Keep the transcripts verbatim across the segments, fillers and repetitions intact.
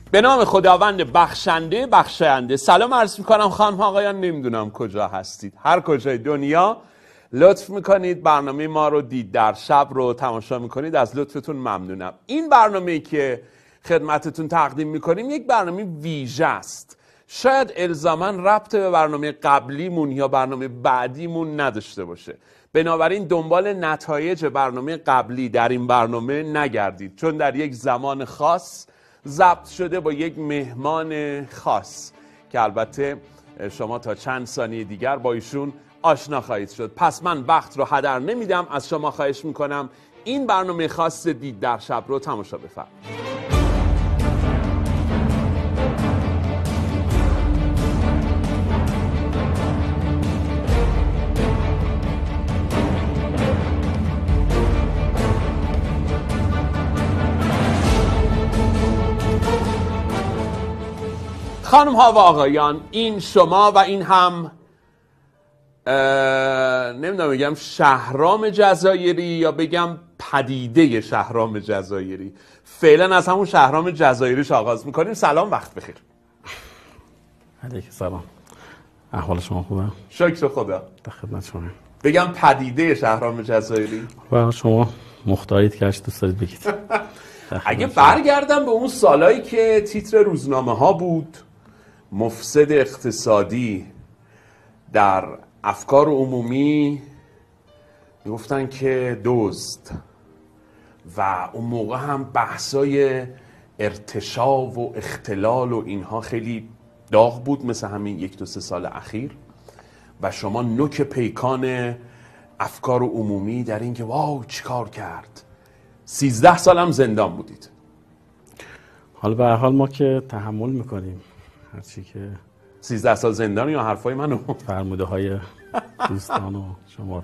به نام خداوند بخشنده بخشاینده. سلام عرض میکنم خانم آقایان، نمیدونم کجا هستید، هر کجای دنیا لطف میکنید برنامه ما رو دید در شب رو تماشا میکنید، از لطفتون ممنونم. این برنامه‌ای که خدمتتون تقدیم میکنیم یک برنامه ویژه است، شاید الزاماً ربط به برنامه قبلیمون یا برنامه بعدیمون نداشته باشه، بنابراین دنبال نتایج برنامه قبلی در این برنامه نگردید، چون در یک زمان خاص ضبط شده با یک مهمان خاص که البته شما تا چند ثانیه دیگر با ایشون آشنا خواهید شد. پس من وقت رو هدر نمیدم، از شما خواهش میکنم این برنامه خاص دید در شب رو تماشا بفرمایید. خانم ها و آقایان، این شما و این هم نمیدونم بگم شهرام جزایری یا بگم پدیده شهرام جزایری. فعلا از همون شهرام جزایریش آغاز میکنیم. سلام، وقت بخیر. علیکم سلام، احوال شما خوبه؟ شکر خدا. در خدمت شما. بگم پدیده شهرام جزایری و شما مختارید که هرچی دوست دارید بگید. اگه برگردم به اون سالایی که تیتر روزنامه ها بود مفسد اقتصادی، در افکار عمومی میگفتن که دزد، و اون موقع هم بحثای ارتشا و اختلال و اینها خیلی داغ بود، مثل همین یک دو سه سال اخیر، و شما نوک پیکان افکار عمومی در این که واو چیکار کرد. سیزده سال هم زندان بودید. حالا به هر حال ما که تحمل میکنیم هرچی که سیزده سال زندان یا حرفای منو فرموده های دوستان و شما رو.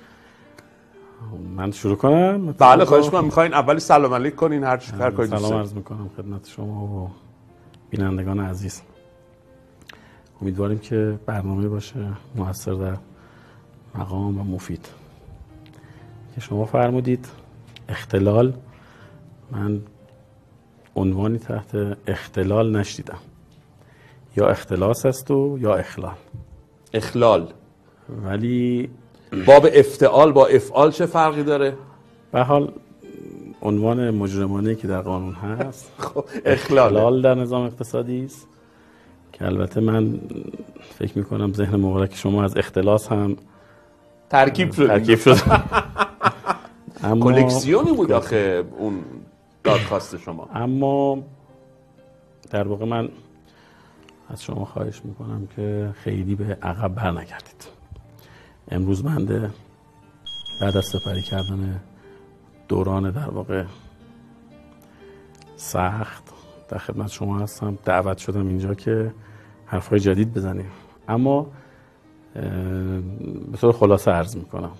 من شروع کنم؟ بله خواهش می‌کنم. میخواین اولی سلام علیک کنین، هر چی هر کاری دوست سلام عرض میکنم خدمت شما و بینندگان عزیز. امیدواریم که برنامه باشه موثر در مقام و مفید. که شما فرمودید اختلال، من عنوانی تحت اختلال نشدیدم. یا اختلاس است و یا اخلال. اخلال. ولی باب افتعال با افعال چه فرقی داره؟ به حال عنوان مجرمانه که در قانون هست خب اخلال. اخلال در نظام اقتصادی است که البته من فکر میکنم ذهن مبارک شما از اختلاس هم ترکیب شد. ترکیب شد. اما کلکسیونی بود آخه اون دادخواست شما. اما در واقع من از شما خواهش میکنم که خیلی به عقب بر نگردید. امروز بنده بعد از سپری کردن دوران در واقع سخت در خدمت شما هستم. دعوت شدم اینجا که حرفای جدید بزنیم، اما به طور خلاصه عرض میکنم.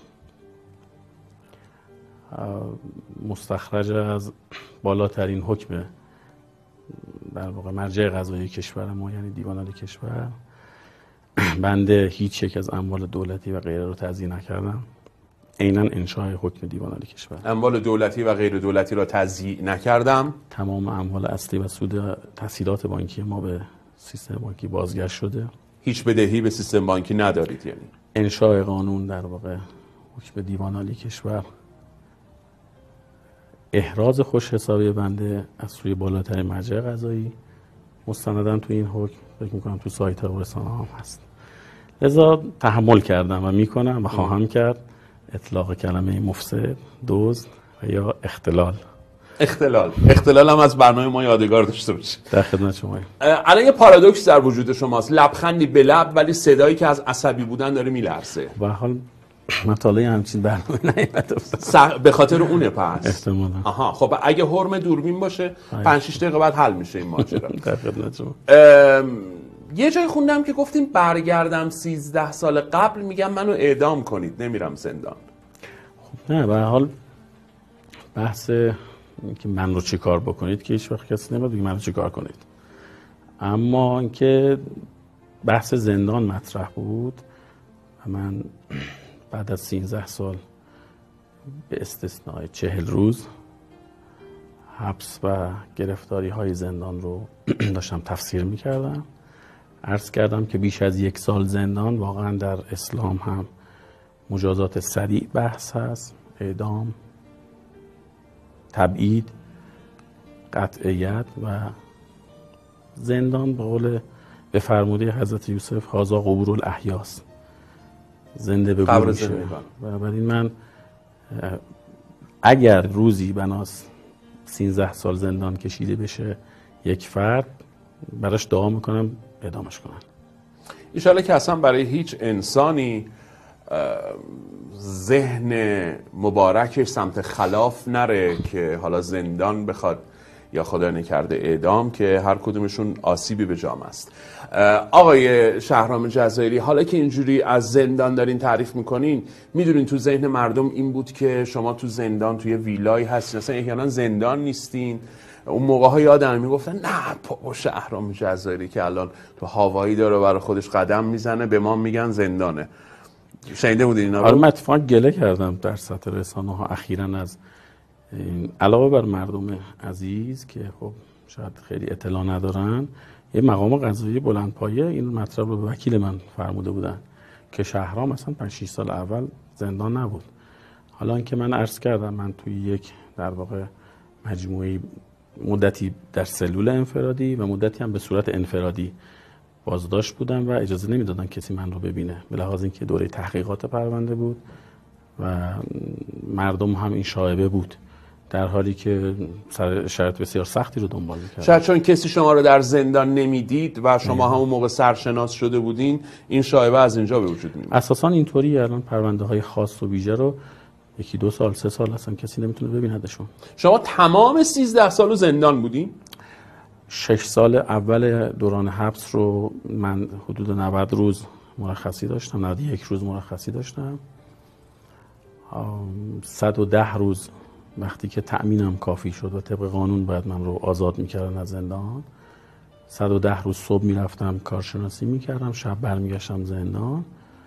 مستخرج از بالاترین حکم در واقع مرجع قضایی کشور ما، یعنی دیوان عالی کشور، بنده هیچ یک از اموال دولتی و غیره رو تضییع نکردم. عیناً انشاء حکم دیوان عالی کشور. اموال دولتی و غیر دولتی را تضییع نکردم. تمام اموال اصلی و سود تسهیلات بانکی ما به سیستم بانکی بازگشت شده. هیچ بدهی به سیستم بانکی ندارید. یعنی انشاء قانون در واقع حکم دیوان عالی کشور، احراز خوش حسابی بنده از سوی بالاترین مرجع قضایی مستنداً تو این حکم فکر میکنم تو سایت و رسانه هم هست. لذا تحمل کردم و میکنم و خواهم کرد اطلاق کلمه مفسد، دزد و یا اختلال. اختلال اختلال هم از برنامه ما یادگار داشته باشه. در خدمت شما. الان یه پارادوکس در وجود شماست، لبخندی به لب ولی صدایی که از عصبی بودن داره میلرزه. به حال مطالعه همچین برنامه نیومده به خاطر اونه پس احتمالاً. آها خب اگه حرم دوربین باشه پنج شش دقیقه بعد حل میشه این ماجرا. در خدمت شما. یه جای خوندم که گفتیم برگردم سیزده سال قبل میگم منو اعدام کنید، نمیرم زندان. خب نه، به هر حال بحث که من رو چی کار بکنید که هیچ وقت کسی نمیاد بگه من رو چی کار کنید، اما اینکه بحث زندان مطرح بود و من بعد از سیزده سال به استثنای چهل روز حبس و گرفتاری های زندان رو داشتم تفسیر میکردم. عرض کردم که بیش از یک سال زندان واقعا در اسلام هم مجازات سریع بحث هست، اعدام، تبعید، قطع ید و زندان به قول به فرموده حضرت یوسف هازا قبور الاحیاس، زنده به گور میشه. و بعد این من اگر روزی بناس سیزده سال زندان کشیده بشه یک فرد، براش دعا میکنم اعدامش کنن. ایشالا که اصلا برای هیچ انسانی ذهن مبارکش سمت خلاف نره که حالا زندان بخواد یا خدا نکرده اعدام، که هر کدومشون آسیبی به جامعه است. آقای شهرام جزایری، حالا که اینجوری از زندان دارین تعریف میکنین، میدونین تو ذهن مردم این بود که شما تو زندان توی ویلای هستین، اصلا احیانا زندان نیستین. اون موقع ها یادم میگفتن نه بابا شهرام جزایری که الان تو هاوایی داره برای خودش قدم میزنه، به ما میگن زندانه. شنیده بودین اینا رو؟ آره، من اتفاقا گله کردم در سطح رسانه ها اخیراً از علاوه بر مردم عزیز که خب شاید خیلی اطلاع ندارن، یه مقام قضایی بلندپایه این مطلب رو به وکیل من فرموده بودن که شهرام مثلا پنج شش سال اول زندان نبود. حالا اینکه من عرض کردم من توی یک در واقع مجموعه مدتی در سلول انفرادی و مدتی هم به صورت انفرادی بازداشت بودم و اجازه نمیدادن کسی من رو ببینه، به لحاظ اینکه دوره تحقیقات پرونده بود و مردم هم این شایبه بود، در حالی که شرایط بسیار سختی رو دنبال می‌کردن. شاید چون کسی شما رو در زندان نمیدید و شما همون موقع سرشناس شده بودین، این شایبه از اینجا به وجود میاد. اساساً اینطوری الان پرونده های خاص و ویژه رو یکی دو سال سه سال اصلا کسی نمیتونه ببیندشون. شما تمام سیزده سالو زندان بودین؟ شش سال اول دوران حبس رو من حدود نود روز مرخصی داشتم، نود و یک روز مرخصی داشتم. صد و ده روز وقتی که تأمینم کافی شد و طبق قانون باید من رو آزاد میکردن از زندان، صد و ده روز صبح میرفتم کارشناسی میکردم، شب برمیگشتم زندان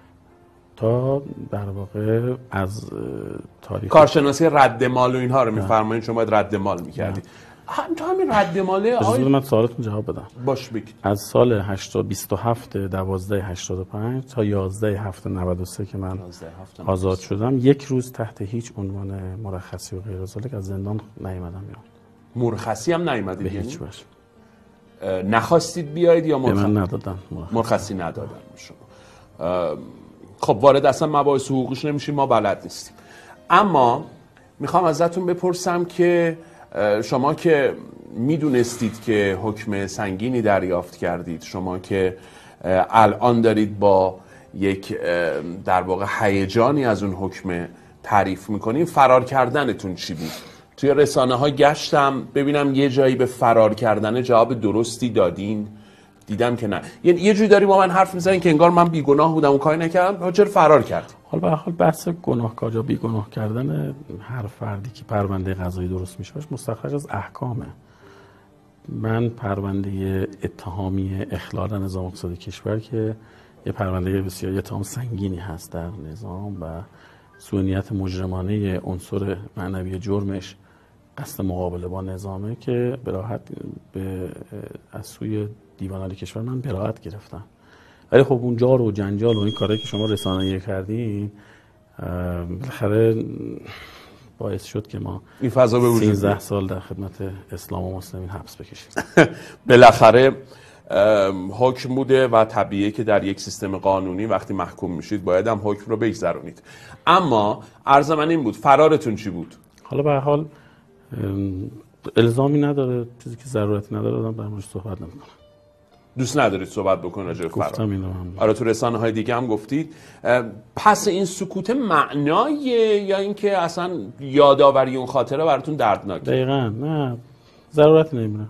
تا در واقع از تاریخ کارشناسی رد مال و اینها رو میفرمایید شما باید رد مال میکردید. هم تو همین رد ماله آقای من سوالتون جواب بدم. باش بگید. از سال بیست و هفت دوازده هشتاد و پنج تا یازده هفت نود و سه که من آزاد شدم، یک روز تحت هیچ عنوان مرخصی و غیر ذالک از زندان نیومدم. یا مرخصی هم نیومدید؟ به هیچ وجه نخواستید بیاید یا مرخصی؟ به من ندادن مرخصی, مرخصی ندادن شما. خب وارد اصلا مباحث حقوقیش نمیشیم، ما بلد نیستیم. اما میخوام ازتون بپرسم که شما که میدونستید که حکم سنگینی دریافت کردید، شما که الان دارید با یک در واقع هیجانی از اون حکم تعریف میکنید، فرار کردنتون چی بود؟ توی رسانه ها گشتم ببینم یه جایی به فرار کردن جواب درستی دادین، دیدم که نه. یعنی یه جوری داری با من حرف میزنین که انگار من بیگناه بودم و کاری نکردم، چرا فرار کردی؟ حالا به هر حال بحث گناهکار یا بیگناه کردن هر فردی که پرونده قضایی درست میشه مستخرج از احکامه. من پرونده اتهامی اخلال نظام اقتصادی کشور که یه پرونده بسیار اتهام سنگینی هست در نظام و سوء نیت مجرمانه عنصر معنوی جرمش قصد مقابله با نظامه که به راحت به از سوی دیوان عالی کشور من براءت گرفتم. ولی خب اون جار و جنجال و این کارهایی که شما رسانه‌ای کردین بالاخره باعث شد که ما این فضا به وجود سیزده سال در خدمت اسلام و مسلمین حبس بکشیم. بالاخره حکم بوده و طبیعیه که در یک سیستم قانونی وقتی محکوم میشید باید هم حکم رو بگذرونید. اما عرض من این بود، فرارتون چی بود؟ حالا به هر حال الزامی نداره، چیزی که ضرورتی نداره آدم در موردش صحبت نمیکنه. دوست ندارید صحبت بکنید راجع به فرار؟ گفتم اینو هم. آره تو رسانه های دیگه هم گفتید. پس این سکوت معناییه یا اینکه اصلا یادآوری اون خاطره براتون دردناکه؟ دقیقاً نه، ضرورتی نمیبینم.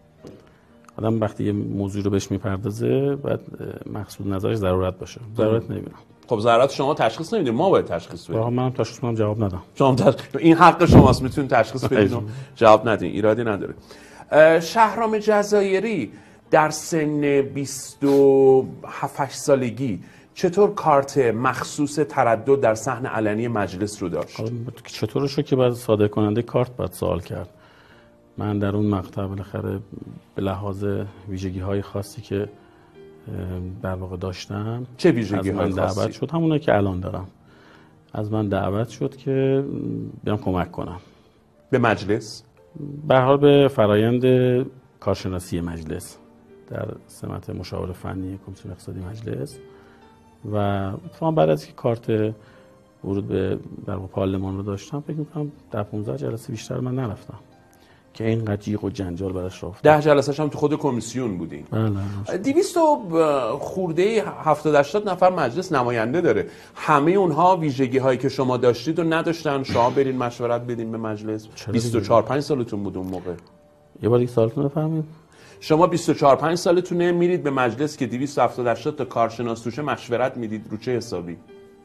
آدم وقتی یه موضوع رو بهش میپردازه بعد مقصود نظرش ضرورت باشه. ضرورت نمیبینم. خب ضرورت شما تشخیص نمیدید، ما باید تشخیص بدیم. منم تشخیص کنم جواب ندم. شما تشخیص... این حق شماست، میتونید تشخیص بدید و جواب ندین، ایرادی نداره. شهرام جزایری در سن بیست و هفت سالگی چطور کارت مخصوص تردد در صحن علنی مجلس رو داشت؟ چطورشو که بعد صادر کننده کارت باید سوال کرد. من در اون مقطع بالاخره به لحاظ ویژگی های خاصی که در واقع داشتم، چه ویژگی از من دعوت شد، همونه که الان دارم، از من دعوت شد که بیام کمک کنم به مجلس، به هر حال به فرایند کارشناسی مجلس در سمت مشاور فنی کمیسیون اقتصادی مجلس. و اتفاقا بعد از که کارت ورود به در پارلمان رو داشتم، فکر می‌کنم در پانزده جلسه بیشتر من نرفتم که اینقدر جیغ و جنجال براش رفت. ده جلسه‌ش هم تو خود کمیسیون بودین. بله. دویست خورده هفتاد هشتاد نفر مجلس نماینده داره. همه اونها ویژگی هایی که شما داشتید و نداشتن. شما برین مشورت بدین به مجلس. بیست و چهار پنج سالتون بود اون موقع. یه بار دیگه سوالتون رو بفرمایید. شما بیست و چهار پنج سالتونه، میرید به مجلس که دویست و هفتاد هشتاد تا کارشناس توشه مشورت میدید، رو چه حسابی؟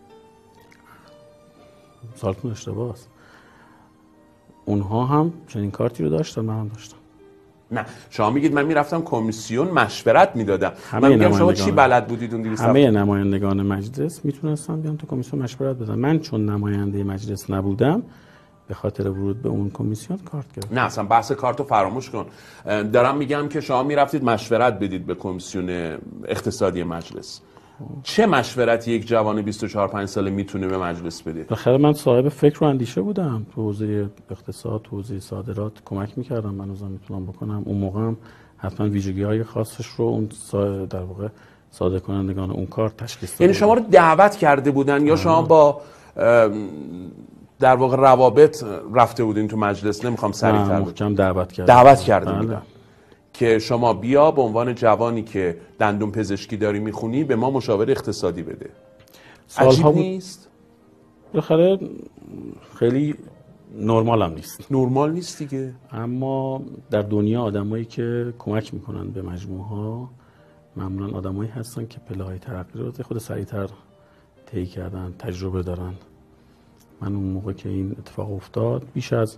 سوالتون اشتباهه. اونها هم چنین کارتی رو داشتن، من هم داشتم. نه، شما میگید من میرفتم کمیسیون مشورت میدادم. من میگم شما چی بلد بودید اون دویست؟ همه نمایندگان مجلس میتونستن بیان تو کمیسیون مشورت بدن. من چون نماینده مجلس نبودم، به خاطر ورود به اون کمیسیون کارت گرفتم. نه اصلا بحث کارتو فراموش کن. دارم میگم که شما میرفتید مشورت بدید به کمیسیون اقتصادی مجلس. چه مشورتی یک جوان بیست و چهار پنج ساله میتونه به مجلس بده؟ بالاخره من صاحب فکر و اندیشه بودم، تو حوزه اقتصاد، تو حوزه صادرات کمک میکردم، من روزا میتونم بکنم. اون موقع هم حتما ویژگی‌های خاصش رو اون در واقع صادر کنندگان اون کار تشخیص دادن. یعنی شما رو دعوت کرده بودن یا شما با در واقع روابط رفته بودین تو مجلس؟ نمیخوام سریع‌تر بگم. محکم دعوت کرده دعوت کرده بله. بودن که شما بیا به عنوان جوانی که دندون پزشکی داری میخونی به ما مشاور اقتصادی بده. عجیب بود... نیست؟ بالاخره خیلی نرمال هم نیست. نرمال نیست دیگه. اما در دنیا آدمایی که کمک میکنن به مجموعه ها معمولا آدمایی هستن که پله‌های ترقی رو خود سریعتر طی کردن، تجربه دارن. من اون موقع که این اتفاق افتاد بیش از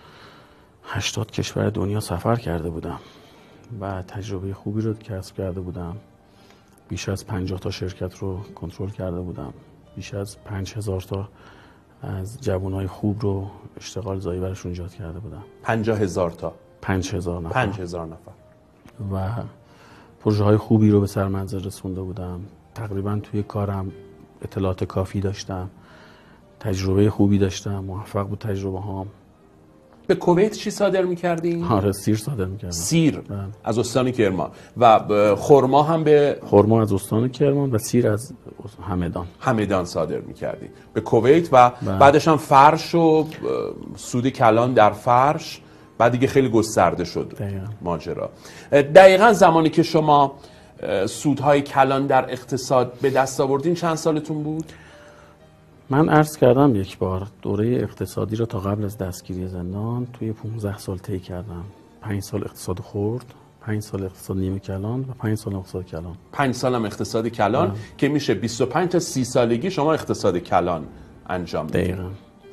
هشتاد کشور دنیا سفر کرده بودم و تجربه خوبی رو کسب کرده بودم. بیش از پنجاه تا شرکت رو کنترل کرده بودم. بیش از پنج هزار تا از جوانای خوب رو اشتغال زایی براشون ایجاد کرده بودم. پنجاه هزار تا؟ پنج هزار نفر. پنج هزار نفر. و پروژه های خوبی رو به سر منزل رسونده بودم. تقریبا توی کارم اطلاعات کافی داشتم. تجربه خوبی داشتم. موفق بود تجربه هام. به کویت چی صادر می‌کردین؟ آره سیر صادر می‌کردم. سیر بله. از استان کرمان. و خرما هم به خرما از استان کرمان و سیر از همدان. همدان صادر می‌کردی به کویت و بله. بعدش هم فرش و سود کلان در فرش، بعد دیگه خیلی گسترده شد دقیقا. ماجرا. دقیقاً زمانی که شما سودهای کلان در اقتصاد به دست آوردین چند سالتون بود؟ من عرض کردم یک بار دوره اقتصادی رو تا قبل از دستگیری زندان توی پانزده سال طی کردم. پنج سال اقتصاد خرد، پنج سال اقتصاد نیمه کلان و پنج سال اقتصاد کلان. پنج سال هم اقتصاد کلان آه. که میشه بیست و پنج تا سی سالگی شما اقتصاد کلان انجام میدید. دقیقاً.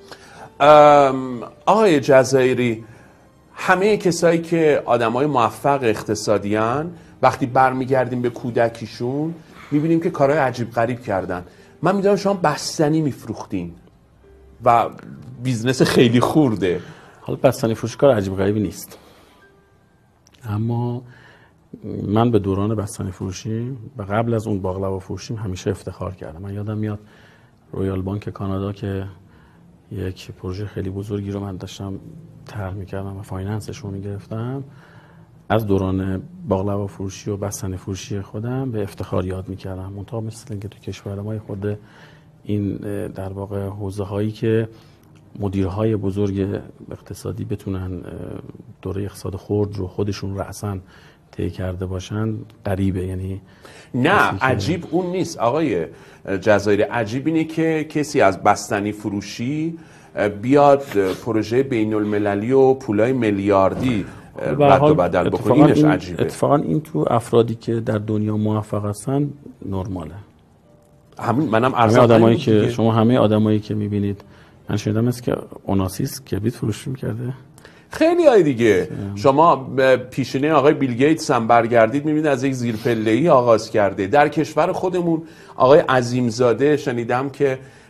آقای جزایری، همه کسایی که آدمای موفق اقتصادیان وقتی برمیگردیم به کودکیشون میبینیم که کارهای عجیب غریب کردن. من میدونم شما بستنی میفروختین و بیزنس خیلی خورده. حالا بستنی فروشی کار عجیب غریبی نیست، اما من به دوران بستنی فروشی و قبل از اون باقلوا فروشیم همیشه افتخار کردم. من یادم میاد رویال بانک کانادا که یک پروژه خیلی بزرگی رو من داشتم طرح میکردم و فایننسش رو میگرفتم، از دوران باقلوا فروشی و بستنی فروشی خودم به افتخار یاد میکردم. منتها مثل اینکه تو کشور ما خود این در واقع حوزه هایی که مدیرهای بزرگ اقتصادی بتونن دوره اقتصاد خرد رو خودشون رأساً طی کرده باشن غریبه. یعنی نه عجیب اون نیست آقای جزایری، عجیب اینه که کسی از بستنی فروشی بیاد پروژه بین المللی و پولای میلیاردی رد و بدل بکنه. اینش عجیبه. اتفاقا این تو افرادی که در دنیا موفق هستن نرماله. همین منم همه آدمایی که دیگه. شما همه آدمایی که میبینید، من شنیدم است که اوناسیس کبریت فروش میکرده. خیلی های دیگه شما پیشینه آقای بیل گیتس هم برگردید میبینید از یک زیرپله‌ای آغاز کرده. در کشور خودمون آقای عظیمزاده شنیدم که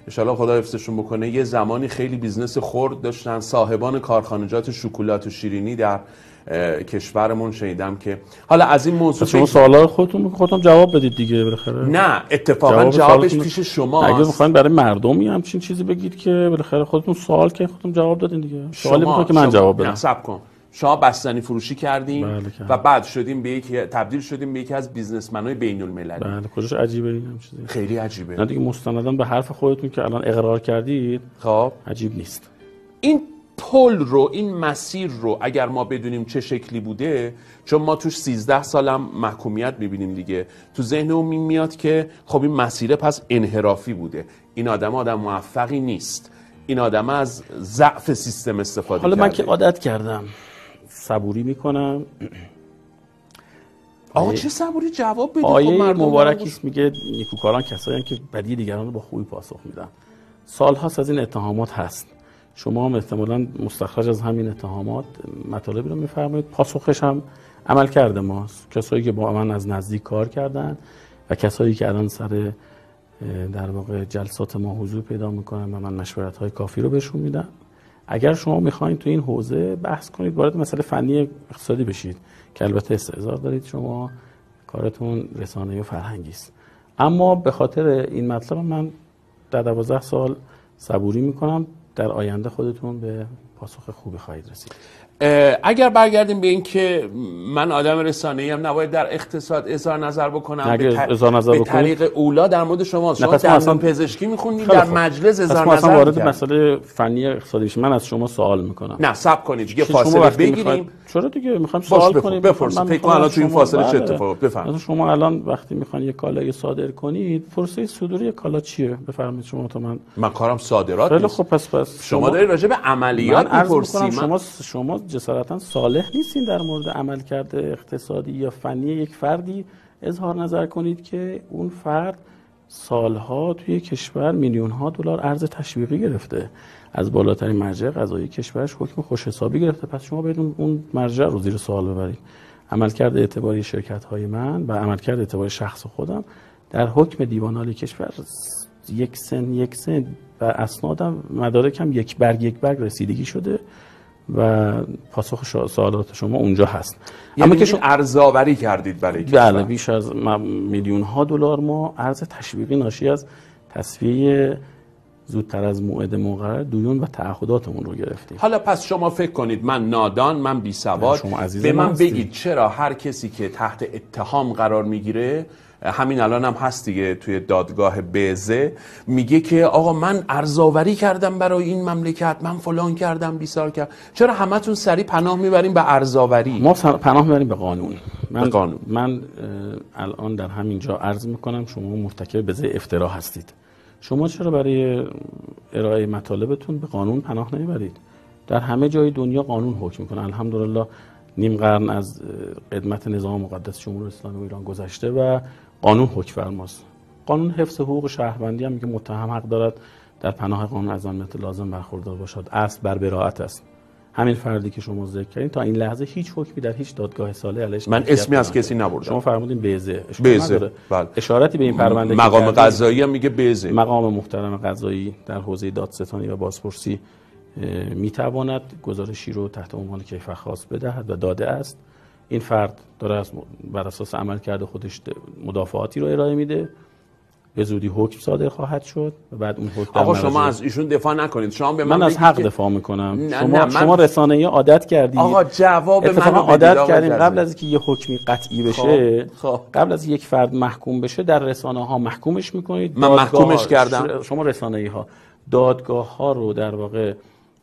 انشالله خدا حفظشون بکنه، یه زمانی خیلی بیزنس خرد داشتن، صاحبان کارخانجات شکلات و شیرینی در کشورمون شنیدم که حالا از این موضوع شما سوالا خودتون خودتون جواب بدید دیگه بالاخره. نه اتفاقا جوابش پیش شما. اگه میخواین برای مردمی همچین چیزی بگید که بالاخره خودتون سوال که خودتون جواب دادین دیگه. سوالی میخواد که من جواب بدم. نه صبر کن. شما بستنی فروشی کردیم بله و بعد شدیم به یک تبدیل شدیم به یکی از بیزنسمن‌های بین‌المللی. بله کجاش عجیبه این چیزی؟ خیلی عجیبه. نه دیگه مستنداً به حرف خودتون که الان اقرار کردید خب عجیب نیست. این پل رو، این مسیر رو اگر ما بدونیم چه شکلی بوده، چون ما توش سیزده سالم محکومیت میبینیم دیگه، تو ذهنمون میاد که خب این مسیر پس انحرافی بوده، این آدم آدم موفقی نیست، این آدم از ضعف سیستم استفاده حالا کرده. من که عادت کردم صبوری میکنم. آقا چه صبوری جواب بدید. آیه خب مبارکی است میگه نیکوکاران کسایی هستند که بدی دیگران رو با خوبی پاسخ میدن. سالهاست از این اتهامات هست. شما هم احتمالاً مستخرج از همین اتهامات مطالبی رو میفرمایید. پاسخش هم عمل کرده ماست. کسایی که با من از نزدیک کار کردن و کسایی که الان سر در واقع جلسات ما حضور پیدا میکنن و من مشورت‌های کافی رو بهشون میدم. اگر شما میخواین تو این حوزه بحث کنید، وارد مسئله فنی اقتصادی بشید که البته استعداد دارید، شما کارتون رسانه‌ای و فرهنگی است. اما به خاطر این مطلب من در دوازده سال صبوری میکنم، در آینده خودتون به پاسخ خوبی خواهید رسید. اگر برگردیم به این که من آدم رسانه‌ای ام، نباید در اقتصاد اظهار نظر بکنم، به, تر... نظر به طریق اولا در مورد شما شما در اصلا پزشکی میخوندید، در مجلس اظهار نظر اصلا وارد مسئله فنی اقتصادی بشیم. من از شما سوال میکنم. نه صبر کنید دیگه، فاصله بگیریم. چرا دیگه میخوام سوال کنیم؟ بپرسید. فکر کنم الان تو این فاصله چه اتفاقی بفرمایید. شما الان وقتی میخواین یک کالای صادر کنید، پروسه صدور یک کالا چیه؟ بفرمایید شما. تا من من کارم صادرات خیلی خوب. پس پس شما دارید راجع به عملیات میپرسید. شما شما جسارتا صالح نیستین در مورد عملکرد اقتصادی یا فنی یک فردی اظهار نظر کنید که اون فرد سالها توی کشور میلیون ها دلار ارز تشویقی گرفته، از بالاترین مرجع قضایی کشورش حکم خوش حسابی گرفته. پس شما باید اون مرجع رو زیر سوال ببرید. عملکرد اعتباری شرکت های من و عملکرد اعتباری شخص خودم در حکم دیوان عالی کشور یک سن یک سن و اسنادم مدارکم یک برگ یک برگ رسیدگی شده و پاسخ سوالات شما اونجا هست. اما که شما ارزآوری کردید برای کشور. بله بیش از میلیون ها دلار ما ارز تشویقی ناشی از تصفیه زودتر از موعد مقرر دیون و تعهداتمون رو گرفتیم. حالا پس شما فکر کنید من نادان، من بی سواد، به من بگید چرا هر کسی که تحت اتهام قرار میگیره، همین الان هم هست دیگه توی دادگاه بزه، میگه که آقا من ارزآوری کردم برای این مملکت، من فلان کردم بیسار کردم، چرا همتون سریع پناه میبریم به ارزآوری؟ ما پناه میبریم به قانون. من به قانون. من الان در همین جا عرض میکنم شما مرتکب بزه افترا هستید. شما چرا برای ارائه مطالبتون به قانون پناه نمیبرید؟ در همه جای دنیا قانون حکم میکنه. الحمدلله نیم قرن از قدمت نظام مقدس جمهوری اسلامی ایران گذشته و قانون حکم فرماست. قانون حفظ حقوق شهروندی هم میگه متهم حق دارد در پناه قانون از آنچه لازم برخوردار باشد. اصل بر براءت است. همین فردی که شما ذکر کردین تا این لحظه هیچ حکمی در هیچ دادگاه صالح علیهش من اسمی از کسی نبردم. شما فرمودین بیزه. بیزه. بله. اشارتی به این پرونده مقام قضایی هم میگه بیزه. مقام محترم قضایی در حوزه دادستانی و بازپرسی میتواند گزارشی رو تحت عنوان کیفر خاص بدهد و داده است. این فرد داره از بر اساس عملکرد خودش مدافعاتی رو ارائه میده، به زودی حکم صادر خواهد شد و بعد اون حکم. آقا شما از ایشون دفاع نکنید. شما به من, من از حق که... دفاع میکنم. نه شما نه من... شما رسانه‌ای عادت کردید. آقا جواب منو عادت کردیم قبل از اینکه یه حکمی قطعی بشه، خواه. قبل از یک فرد محکوم بشه در رسانه ها محکومش میکنید. من محکومش کردم. شما رسانه‌ای ها دادگاه ها رو در واقع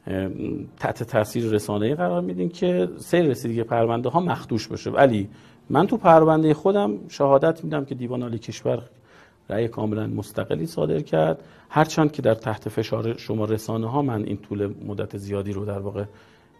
تحت تاثیر رسانه‌ای قرار میدین که سیر رسیدگی پرونده ها مخدوش بشه. ولی من تو پرونده خودم شهادت میدم که دیوان عالی کشور رأی کاملا مستقلی صادر کرد، هرچند که در تحت فشار شما رسانه ها من این طول مدت زیادی رو در واقع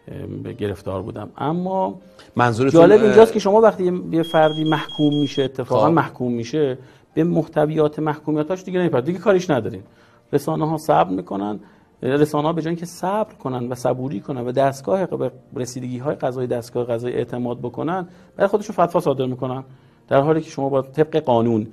گرفتار بودم. اما منظورتون جالب اینجاست که شما وقتی یه فردی محکوم میشه، اتفاقا محکوم میشه، به محتویات محکومیتاش دیگه نمیپرد، دیگه کاریش ندارین. رسانه ها صبر میکنن، رسانه ها به جای اینکه صبر کنن و صبوری کنن و دستگاه به رسیدگی های قضایی دستگاه قضایی اعتماد بکنن، برای خودشون فتوا صادر میکنن، در حالی که شما با طبق قانون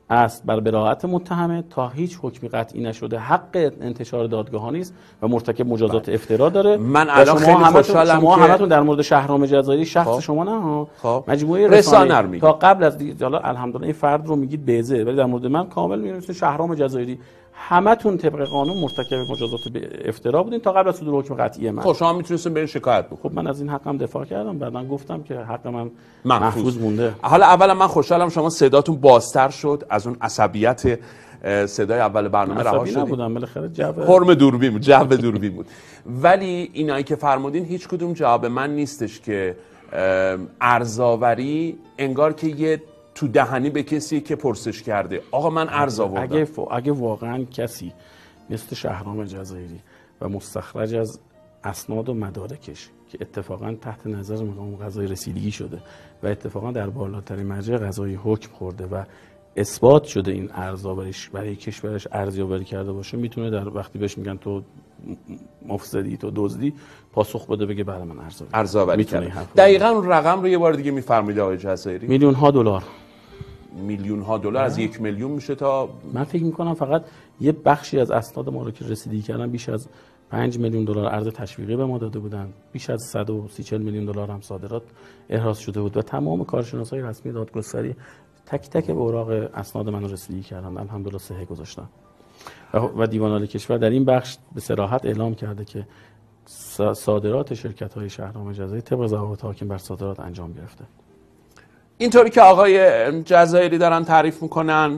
است بر براءت متهمه تا هیچ حکمی قطعی نشده حق انتشار دادگاه نیست و مرتکب مجازات افترا داره. من الان خیلی خوشحالم شما که همتون در مورد شهرام جزایری شخص خب. شما نه خب. مجموعه رسانه, رسانه تا قبل از دی... حالا الحمدلله این فرد رو میگید بیزه، ولی در مورد من کامل میگید شهرام جزایری همتون طبق قانون مرتکب مجازات افترا بودین تا قبل از صدور حکم قطعی من. خب شما میتونستین برین شکایت بکنید. خب من از این حقم دفاع کردم، بعداً گفتم که حق من محفوظ مونده. حالا اولا من خوشحالم شما صداتون بازتر شد، از اون عصبیت صدای اول برنامه رها شدید. نبودم بالاخره جو حرم دوربین بود، جو دوربین بود. ولی اینایی که فرمودین هیچ کدوم جواب من نیستش که ارزآوری انگار که یه تو دهنی به کسی که پرسش کرده آقا من ارز آوردم. اگه, اگه واقعا کسی مثل شهرام جزایری و مستخرج از اسناد و مدارکش که اتفاقا تحت نظر مقام قضایی رسیدگی شده و اتفاقا در بالاترین مرجع قضایی حکم خورده و اثبات شده این ارزآوریش برای کشورش ارزیابی کرده باشه، میتونه در وقتی بهش میگن تو مفسدی تو دزدی پاسخ بده بگه بله من ارزآوری کردم. دقیقاً اون رقم رو یه بار دیگه میفرمایید آقای جزایری؟ میلیون ها دلار. میلیون ها دلار از یک میلیون میشه تا من فکر میکنم فقط یه بخشی از اسناد ما رو که رسیدگی کردن بیش از پنج میلیون دلار ارز تشویقی به ما داده بودن، بیش از صد و سی میلیون دلار هم صادرات احراز شده بود و تمام کارشناسای رسمی دادگستری تک تک به اوراق اسناد من رسیدگی کردن، الحمدلله صحه گذاشتن و دیوان عالی کشور در این بخش به صراحت اعلام کرده که صادرات شرکت‌های شهرام جزایری طبق ضوابط حاکم بر صادرات انجام گرفته. اینطوری که آقای جزایری دارن تعریف میکنن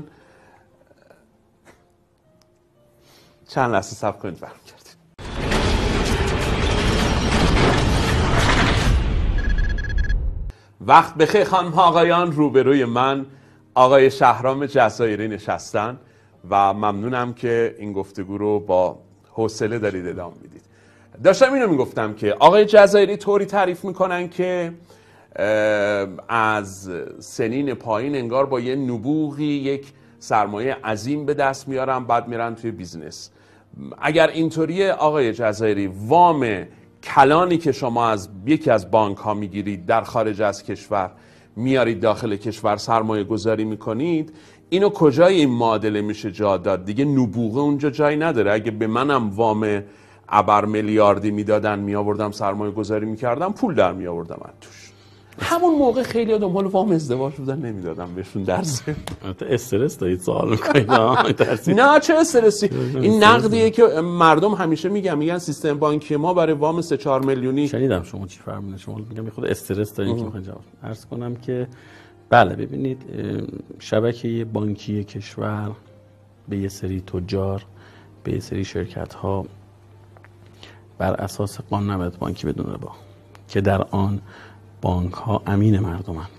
چند لحظه صبر کنید برمیگردیم. وقت بخیر خانم ها آقایان، روبروی من آقای شهرام جزایری نشستن و ممنونم که این گفتگو رو با حوصله دارید ادامه میدید. داشتم اینو میگفتم که آقای جزایری طوری تعریف میکنن که از سنین پایین انگار با یه نبوغی یک سرمایه عظیم به دست میارن بعد میرن توی بیزنس. اگر اینطوریه آقای جزایری، وام کلانی که شما از یکی از بانک ها میگیرید در خارج از کشور میارید داخل کشور سرمایه گذاری میکنید، اینو کجای این معادله میشه جا داد؟ دیگه نبوغه اونجا جایی نداره. اگه به منم وام ابر میلیاردی میدادن میآوردم سرمایه گذاری میکردم پول در میآوردم از توش. همون موقع خیلی ها دنبال وام ازدواج بودن نمیدادم بهشون درس. استرس دارید سوال میکنید؟ نه چه استرسی، این نقدیه که مردم همیشه میگن میگن سیستم بانکی ما برای وام سه چهار میلیونی. شنیدم شما چی فرمودید، شما میگم خود استرس دارید که میخوان جواب. عرض کنم که بله ببینید شبکه بانکی کشور به یه سری تجار، به یه سری شرکت ها بر اساس قانون نباید بانکی بدون ربا که در آن بانک ها امین مردمند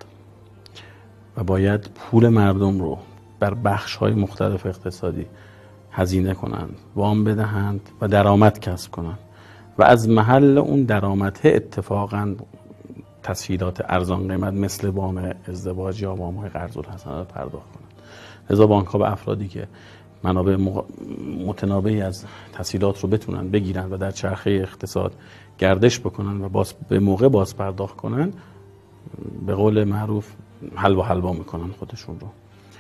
و باید پول مردم رو بر بخش های مختلف اقتصادی هزینه کنند، وام بدهند و درآمد کسب کنند و از محل اون درآمد اتفاقاً تسهیلات ارزان قیمت مثل وام ازدواج یا وام های قرض الحسنات پرداخت کنند. لذا بانک ها به افرادی که منابع متنابعی از تسهیلات رو بتونن بگیرن و در چرخه اقتصاد گردش بکنن و باز به موقع باز پرداخت کنن، به قول معروف حلوا حلوا میکنن خودشون رو.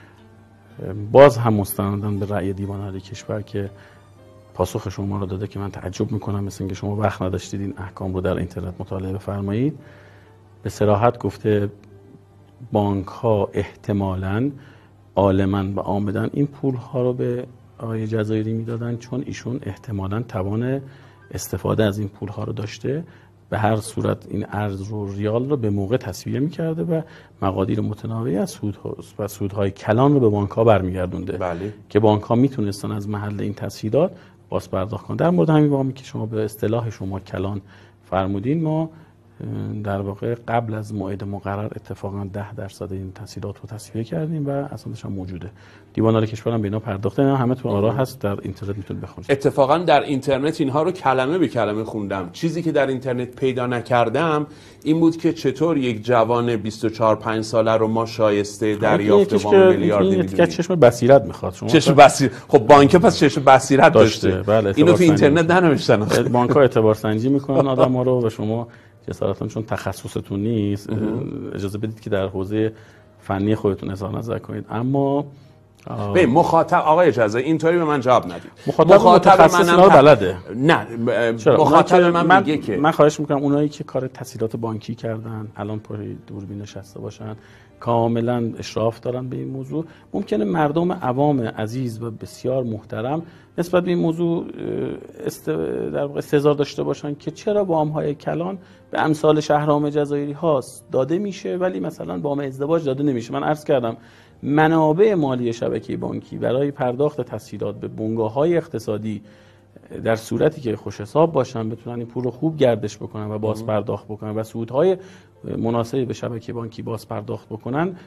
باز هم مستندن به رأی دیوان عالی کشور که پاسخ شما رو داده که من تعجب میکنم، مثل اینکه شما وقت نداشتید این احکام رو در اینترنت مطالعه بفرمایید. به صراحت گفته بانک ها احتمالاً عالماً و عامداً این پول ها رو به آقای جزایری میدادن چون ایشون احتمالاً توان استفاده از این پول ها رو داشته، به هر صورت این ارز رو ریال رو به موقع تسویه میکرده و مقادیر متنوعی از سود و سودهای کلان رو به بانک ها برمیگردونده. بله. که بانک ها میتونستن از محل این تسهیلات باز پرداخت کنن. در مورد همین وامی که شما به اصطلاح شما کلان فرمودین، ما در واقع قبل از موعد مقرر اتفاقا ده درصد این تسهیلات رو تصفیه کردیم و اساسش هم موجوده. دیوان عالی کشور هم به اینا پرداخته، اینا همه تو آرا هست، در اینترنت میتونید بخونید. اتفاقا در اینترنت اینها رو کلمه به کلمه خوندم. چیزی که در اینترنت پیدا نکردم این بود که چطور یک جوان بیست و چهار پنج ساله رو ما شایسته دریافت وام میلیاردی میدونیم. این چشم بصیرت میخواد. شما چشم بصیرت، خب بانک پس چشم بصیرت داشته, داشته. بله، اینو تو اینترنت ننوشتن. بانک‌ها اعتبار سنجی میکنن آدم‌ها رو و شما جسارتاً چون تخصصتون نیست اجازه بدید که در حوزه فنی خودتون اظهار نظر کنید. اما به مخاطب آقای اجازه اینطوری به من جواب ندید. مخاطب, مخاطب منم بلده. نه مخاطب من, من میگه که من خواهش میکنم اونایی که کار تسهیلات بانکی کردن الان پای دوربین نشسته باشن کاملا اشراف دارن به این موضوع. ممکنه مردم عوام عزیز و بسیار محترم نسبت به این موضوع است در واقع استحضار داشته باشن که چرا وام‌های کلان به امثال شهرام جزایری هاست داده میشه ولی مثلا وام ازدواج داده نمیشه. من عرض کردم منابع مالی شبکه بانکی برای پرداخت تسهیلات به بنگاه‌های اقتصادی در صورتی که خوش حساب باشن بتونن این پول رو خوب گردش بکنن و باز پرداخت بکنن و سودهای مناسبی به شبکه بانکی باز پرداخت بکنن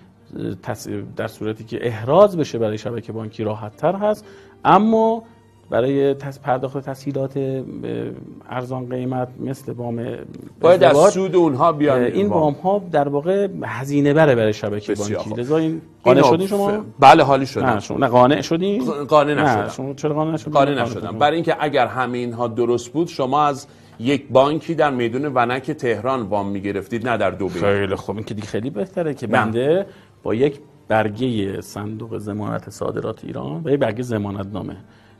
در صورتی که احراز بشه برای شبکه بانکی راحت تر هست. اما برای پرداخت تسهیلات ارزان قیمت مثل وام باید از سود اونها بیان. این وام ها در واقع هزینه بره برای شبکه بانکی. لذا این قانع شدین شما؟ ف... بله حالی شدم. نه شما قانع شدین؟ قانع نشدم. نه شما چرا قانع نشدین؟ قانع نشدم. برای اینکه اگر همه اینها درست بود شما از یک بانکی در میدون ونک تهران وام میگرفتید نه در دبی. خیلی خوب این که دیگه خیلی بهتره که بنده با یک برگه صندوق ضمانت صادرات ایران و یک برگه ضمانت نامه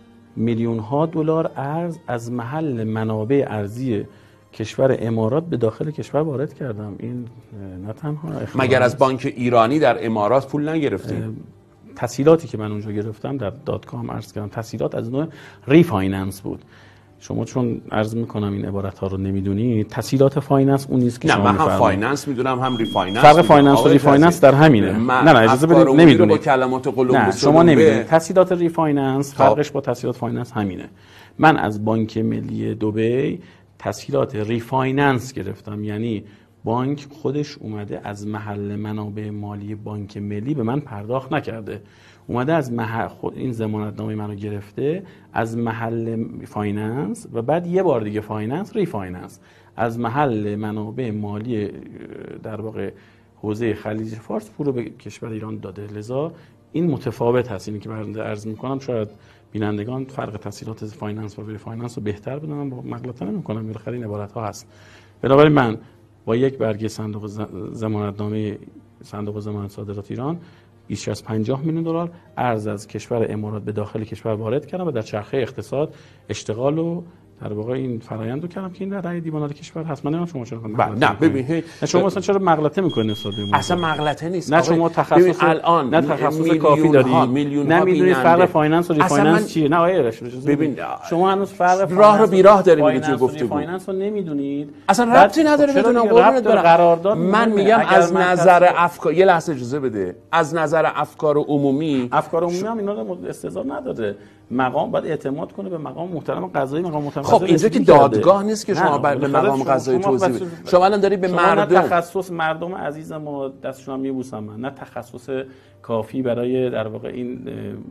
میلیون ها دلار ارز از محل منابع ارزی کشور امارات به داخل کشور وارد کردم. این نه تنها مگر از بانک ایرانی در امارات پول نگرفتید؟ تسهیلاتی که من اونجا گرفتم در دات کام عرض کردم تسهیلات از نوع ریفایننس بود. شما چون عرض میکنم این عبارت ها رو نمیدونید تسهیلات فایننس اون نیست که نه شما من هم فایننس میدونم هم ریفایننس. فرق فایننس و ریفایننس در همینه. نه نه اجازه بدید نمیدونید. با کلمات نه شما نمیدونید. تسهیلات ریفایننس فرقش با تسهیلات فایننس همینه. من از بانک ملی دبی تسهیلات ریفایننس گرفتم، یعنی بانک خودش اومده از محل منابع مالی بانک ملی به من پرداخت نکرده، اومده از محل خود این ضمانتنامه منو گرفته از محل فایننس و بعد یه بار دیگه فایننس ریفایننس از محل منابع مالی در واقع حوزه خلیج فارس پول رو به کشور ایران داده. لذا این متفاوت هست. اینی که برنده عرض میکنم شاید بینندگان فرق تسهیلات فایننس و ریفایننس رو بهتر بدونن، با مغلطه نمیکنم، بالاخره این عبارت ها هست. بنابراین من با یک برگه صندوق ضمانتنامه صندوق ضمانت صادرات ایران بیش از پنجاه میلیون دلار ارز از کشور امارات به داخل کشور وارد کردم و در چرخه اقتصاد اشتغال و در واقع این فرآیند رو کردم که این در رأی دیوان کشور هست. من نمیدونم شما چرا نه ببین شما مثلا چرا مغلطه میکنید نسبت به اصلا مغلطه نیست. نه شما تخصص الان نه تخصص کافی دارید، نمیدونید فرق فایننس و ریفایننس چیه. نه آیه ببین شما هنوز فرق راه رو بیراه داریم اینجا گفتگو. فایننس رو نمیدونید، اصلا ربطی نداره بدونم قربونت برم. قرارداد من میگم از نظر افکار یه لحظه اجازه بده، از نظر افکار عمومی افکار عمومی هم اینا رو استحضار نداره. مقام باید اعتماد کنه به مقام محترم قضایی. مقام محترم خب اینجا که دادگاه نیست که شما به مقام قضایی توضیح بدید. شما الان داری به مردم نه تخصص مردم عزیز ما دستشون هم میبوسم من، نه تخصص کافی برای در واقع این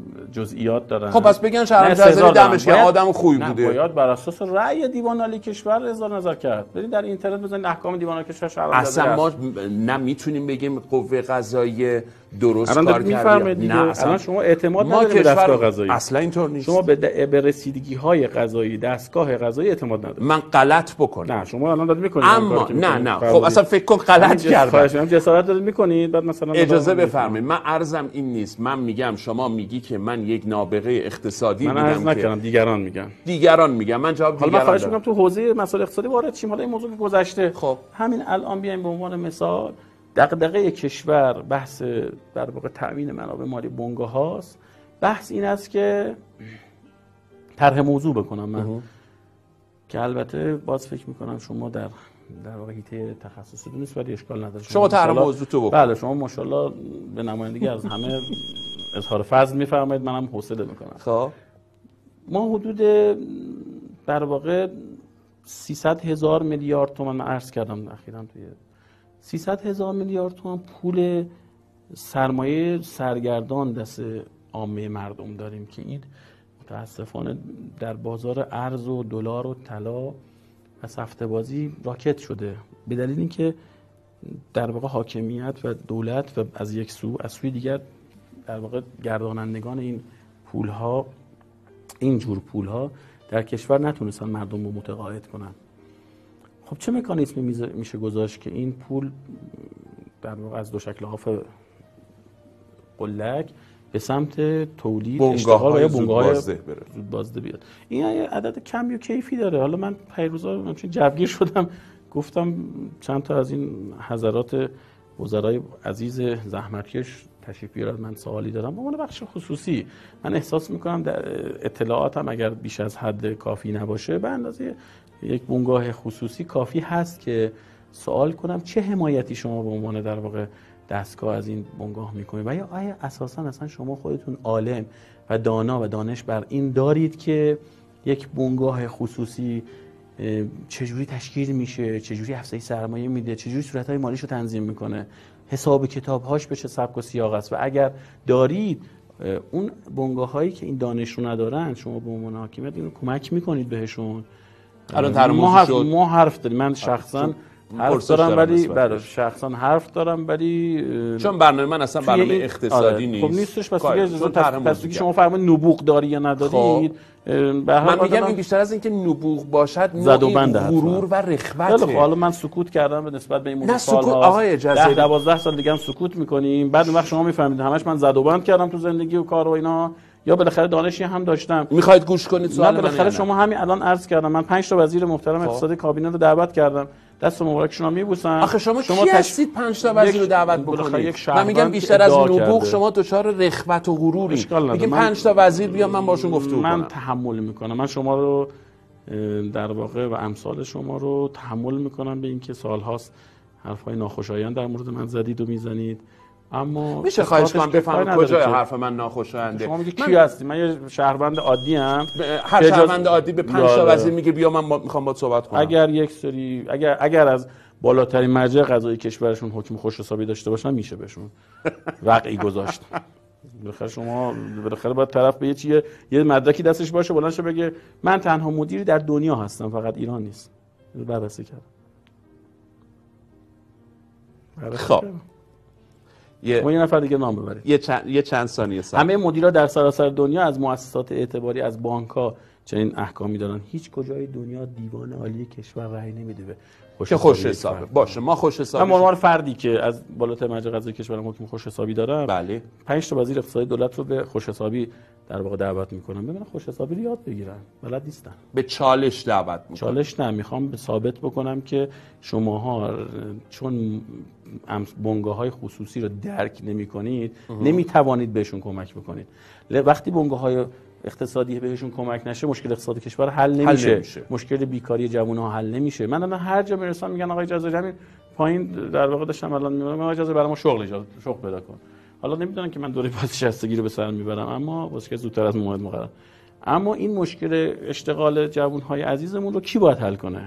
جزئیات دارن. خب پس بگن شهرام جزایی دمش که آدم خوبی بوده. باید بر اساس رأی دیوان عالی کشور اظهار نظر کرد. برید در اینترنت بزنید احکام دیوان عالی کشور شهرام اصلا ما نمیتونیم بگیم قوه قضاییه درست کار کرده. نه الان شما اعتماد ندارید به دستگاه قضایی. اصلا اینطور نیست. شما به به رسیدگی‌های قضایی دستگاه قضایی اعتماد ندارید. من غلط بکنم. نه شما الان دارید میکنید. اما نه نه خب اصلا فکر کن غلط کردم. خواهش می‌کنم جسارت دارید میکنید. بعد مثلا اجازه بفرمایید. من عرضم این نیست. من میگم شما میگی که من یک نابغه اقتصادی میگم. من عرض نکردم، دیگران میگن. دیگران میگن. من جواب دیگران حالا من خواهش می‌کنم تو حوزه مسائل اقتصادی وارد شیم. حالا این موضوع گذشته. خب همین الان بیایم به عنوان مثال دغدغه کشور بحث در واقع تأمین منابع مالی بنگاه هاست. بحث این است که طرح موضوع بکنم من اه. که البته باز فکر میکنم شما در در واقع حیطه تخصصی نیست ولی اشکال نداره. شما طرح موضوع تو بکن. بله شما ماشاءالله به نمایندگی از همه اظهار فضل میفرمایید، منم حوصله میکنم. خب ما حدود در واقع سیصد هزار میلیارد تومان من عرض کردم اخیراً توی سیصد هزار میلیارد تومان پول سرمایه سرگردان دست عامه مردم داریم که این متاسفانه در بازار ارز و دلار و طلا و سفته بازی راکت شده، به دلیل اینکه در واقع حاکمیت و دولت و از یک سو از سوی دیگر در واقع گردانندگان این پولها این جور پولها در کشور نتونستن مردم رو متقاعد کنن. خب چه مکانیزمی میشه گذاشت که این پول در واقع از دو شکل آف قلک به سمت تولید اشتغال و یا بنگاه‌های زود بازده بیاد. این عدد کمی و کیفی داره. حالا من پیروزا همچین جوگیر شدم گفتم چند تا از این حضرات وزرای عزیز زحمتکش تشریف بیارن، من سوالی دارم به عنوان بخش خصوصی. من احساس میکنم در اطلاعاتم اگر بیش از حد کافی نباشه به اندازه یک بنگاه خصوصی کافی هست که سوال کنم چه حمایتی شما به عنوان در واقع دستگاه از این بنگاه میکنید و یا آیا اساسا اصلا شما خودتون عالم و دانا و دانش بر این دارید که یک بنگاه خصوصی چجوری تشکیل میشه، چجوری افزایش سرمایه میده، چجوری صورتهای مالیشو تنظیم میکنه، حساب کتابهاش به چه سبک و سیاق است و اگر دارید اون بنگاه هایی که این دانش رو ندارن شما به عنوان حاکمیت اینو کمک میکنید بهشون. الان ترمیم ما شد. ما حرف داریم، من شخصا حرف دارم ولی برای شخصا حرف دارم ولی چون برنامه من اصلا برنامه اقتصادی آره. نیست. خب نیستش پس دیگه پس دیگه شما فرمایید نبوغ داری یا ندارید. من میگم این بیشتر از اینکه نبوغ باشد نوعی غرور و رخوته. خب حالا من سکوت کردم به نسبت به این موضوع سال‌ها. آقای جزیری ده دوازده سال دیگه هم سکوت میکنیم. بعد اون وقت شما میفهمید همش من زد و بند کردم تو زندگی و کار و اینا یا بالاخره دانشی هم داشتم. میخواید گوش کنید سوال من؟ بالاخره شما همین الان عرض کردم من پنج تا وزیر محترم اقتصادی کابینه رو دعوت کردم. دست مبارکشون رو میبوسم. آخه شما, شما کی هستید پنج تا وزیر رو دعوت بکنید؟ من میگم بیشتر از نبوغ شما دچار رخوت و غروری. میگم پنج تا وزیر بیام من باشون گفتگو کنم. من تحمل میکنم. من شما رو در واقع و امثال شما رو تحمل میکنم به اینکه سالهاست حرفای ناخوشایند در مورد من زدید و میزنید. اما میشه خواهش کنم بفهمم کجای حرف من ناخوشاینده؟ شما میگی کی هستی؟ من یه شهروند عادی ام. هر شهروند عادی به پنج تا وزیر میگه بیا من میخوام باهات صحبت کنم. اگر یک سری اگر اگر از بالاترین مرجع قضایی کشورشون حکم خوش حسابی داشته باشن میشه بهشون وقعی گذاشت. بالاخره شما بالاخره باید طرف به یه چیه یه مدرکی دستش باشه بلند شه بگه من تنها مدیری در دنیا هستم فقط ایران نیست. بررسی کردم. خب یه ما یه نفر دیگه نام ببرید. یه چند یه چند ثانیه صبر. همه مدیرا در سراسر دنیا از مؤسسات اعتباری از بانک‌ها چنین احکامی دارن. هیچ کجای دنیا دیوان عالی کشور رأی نمیده به خوش خوش حسابه. باشه ما خوش حسابی. من عنوان فردی که از بالاتر مرجع قضایی کشورم حکم خوش حسابی دارم. بله. پنج تا وزیر اقتصادی دولت رو به خوش حسابی در واقع دعوت میکنم. ببینن خوش حسابی رو یاد بگیرن. بلد نیستن. به چالش دعوت میکنم. چالش نه، میخوام ثابت بکنم که شماها چون بنگاه‌های خصوصی رو درک نمی‌کنید، نمی‌توانید بهشون کمک بکنید. وقتی بنگاه‌های اقتصادی بهشون کمک نشه، مشکل اقتصادی کشور حل نمیشه. حل نمیشه. مشکل بیکاری جوان‌ها حل نمیشه. من الان هر جا میرسم میگن آقای جزیری همین پایین در واقع داشتم الان میگم آقای جزیری برام شغل ایجاد شغل پیدا کن. حالا نمیدونم که من دوره بازنشستگی رو به سر میبرم اما واسه که زودتر از موعد مقرر. اما این مشکل اشتغال جوان‌های عزیزمون رو کی باید حل کنه؟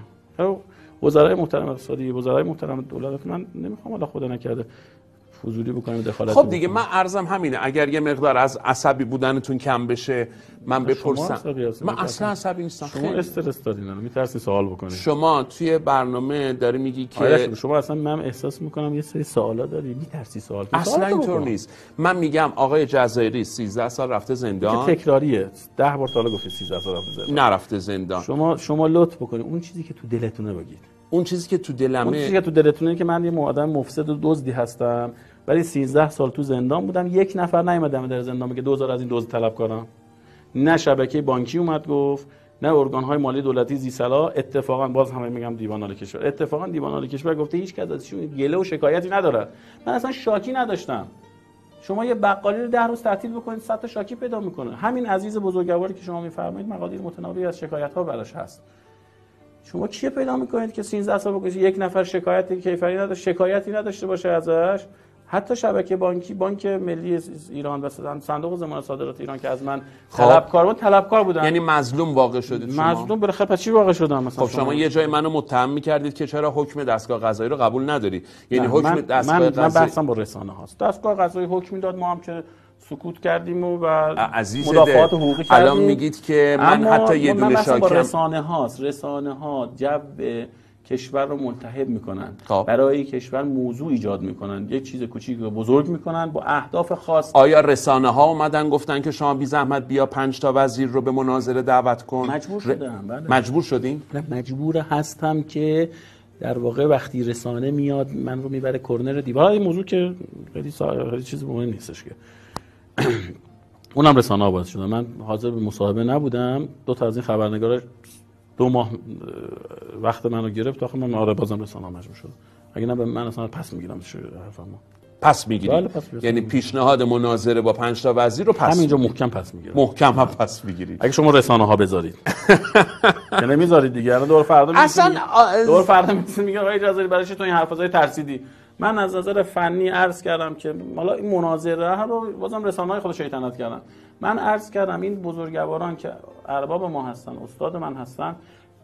وزرای محترم اقتصادی، وزرای محترم دولت، من نمیخوام حالا خدا نکرده فضولی بکنیم دخالت. خب دیگه من عرضم همینه اگر یه مقدار از عصبی بودنتون کم بشه من بپرسم. من اصلا عصبی نیستم. شما استرس دارین الان میترسین سوال بکنید. شما توی برنامه داری میگی که شما اصلا من احساس میکنم یه سری سوالا داری میترسی سوال کنی. اصلا اینطور نیست. من میگم آقای جزایری سیزده سال رفته زندان. که تکراریه. ده بار تا حالا گفتید سیزده سال رفته زندان. نرفته زندان. شما شما لطف بکنید اون چیزی که تو دلتونه بگید. اون چیزی که تو دلمه اون چیزی که تو دلتونه که من یه آدم مفسد و دزدی هستم ولی سیزده سال تو زندان بودم یک نفر نیومدم در زندان بگه دو هزار از این دزد طلب کنم. نه شبکه بانکی اومد گفت نه ارگان‌های مالی دولتی ذی صلاح. اتفاقا باز همه میگم دیوان عالی کشور اتفاقا دیوان عالی کشور گفته هیچ کس ازشون گله و شکایتی نداره. من اصلا شاکی نداشتم. شما یه بقالی رو ده روز تعطیل بکنید صد تا شاکی پیدا میکنه. همین عزیز بزرگواری که شما میفرمایید مقادیر متناوبی از شکایت‌ها براش هست. شما چیه پیدا میکنید که سیزده سال بگید یک نفر شکایتی کیفری نداشته شکایتی نداشته باشه ازش؟ حتی شبکه بانکی بانک ملی ایران و صندوق ضمانت صادرات ایران که از من طلبکار بود طلبکار بودن. یعنی مظلوم واقع شدید شما؟ مظلوم بالاخره پس چی واقع شدم مثلا؟ خب شما, شما یه جای منو متهم می‌کردید که چرا حکم دستگاه قضایی رو قبول نداری. یعنی حکم من دستگاه من قضایی من بحثم با رسانه هاست. دستگاه قضایی حکم میداد ما هم که سکوت کردیم و, و مدافعات حقوقی کردیم. الان میگید که من حتی یه دونه شاکم. رسانه هاست. رسانه ها جو کشور رو ملتهب میکنن. خب. برای کشور موضوع ایجاد میکنن. یک چیز کوچیک رو بزرگ میکنن با اهداف خاص. آیا رسانه ها اومدن گفتن که شما بی زحمت بیا پنج تا وزیر رو به مناظره دعوت کن؟ مجبور شدم. بله. مجبور شدین؟ نه مجبور هستم که در واقع وقتی رسانه میاد من رو میبره کورنر دیوار. این موضوع که خیلی خیلی چیز مهمی نیستش که اونم رسانه ها باعث شدن. من حاضر به مصاحبه نبودم، دو تا از این خبرنگارا دو ماه وقت منو گرفت، آخه من آره بازم رسانه ها مجبور شدم، اگه نه من اصلا پس میگیرم حرفمو. پس میگیری؟ یعنی پیشنهاد مناظره با پنج تا وزیر رو پس همینجا محکم پس میگیرم. محکم هم پس میگیری اگه شما رسانه ها بذارید. که نمیذارید دیگه. الان دور فردا اصلا دور فردا میگن میگن آقا اجازه برای چی تو این حرفای ترسیدی؟ من از نظر فنی عرض کردم که حالا این مناظره رو بازم رسانه‌های خود شیطنت کردن. من عرض کردم این بزرگواران که ارباب ما هستن، استاد من هستن،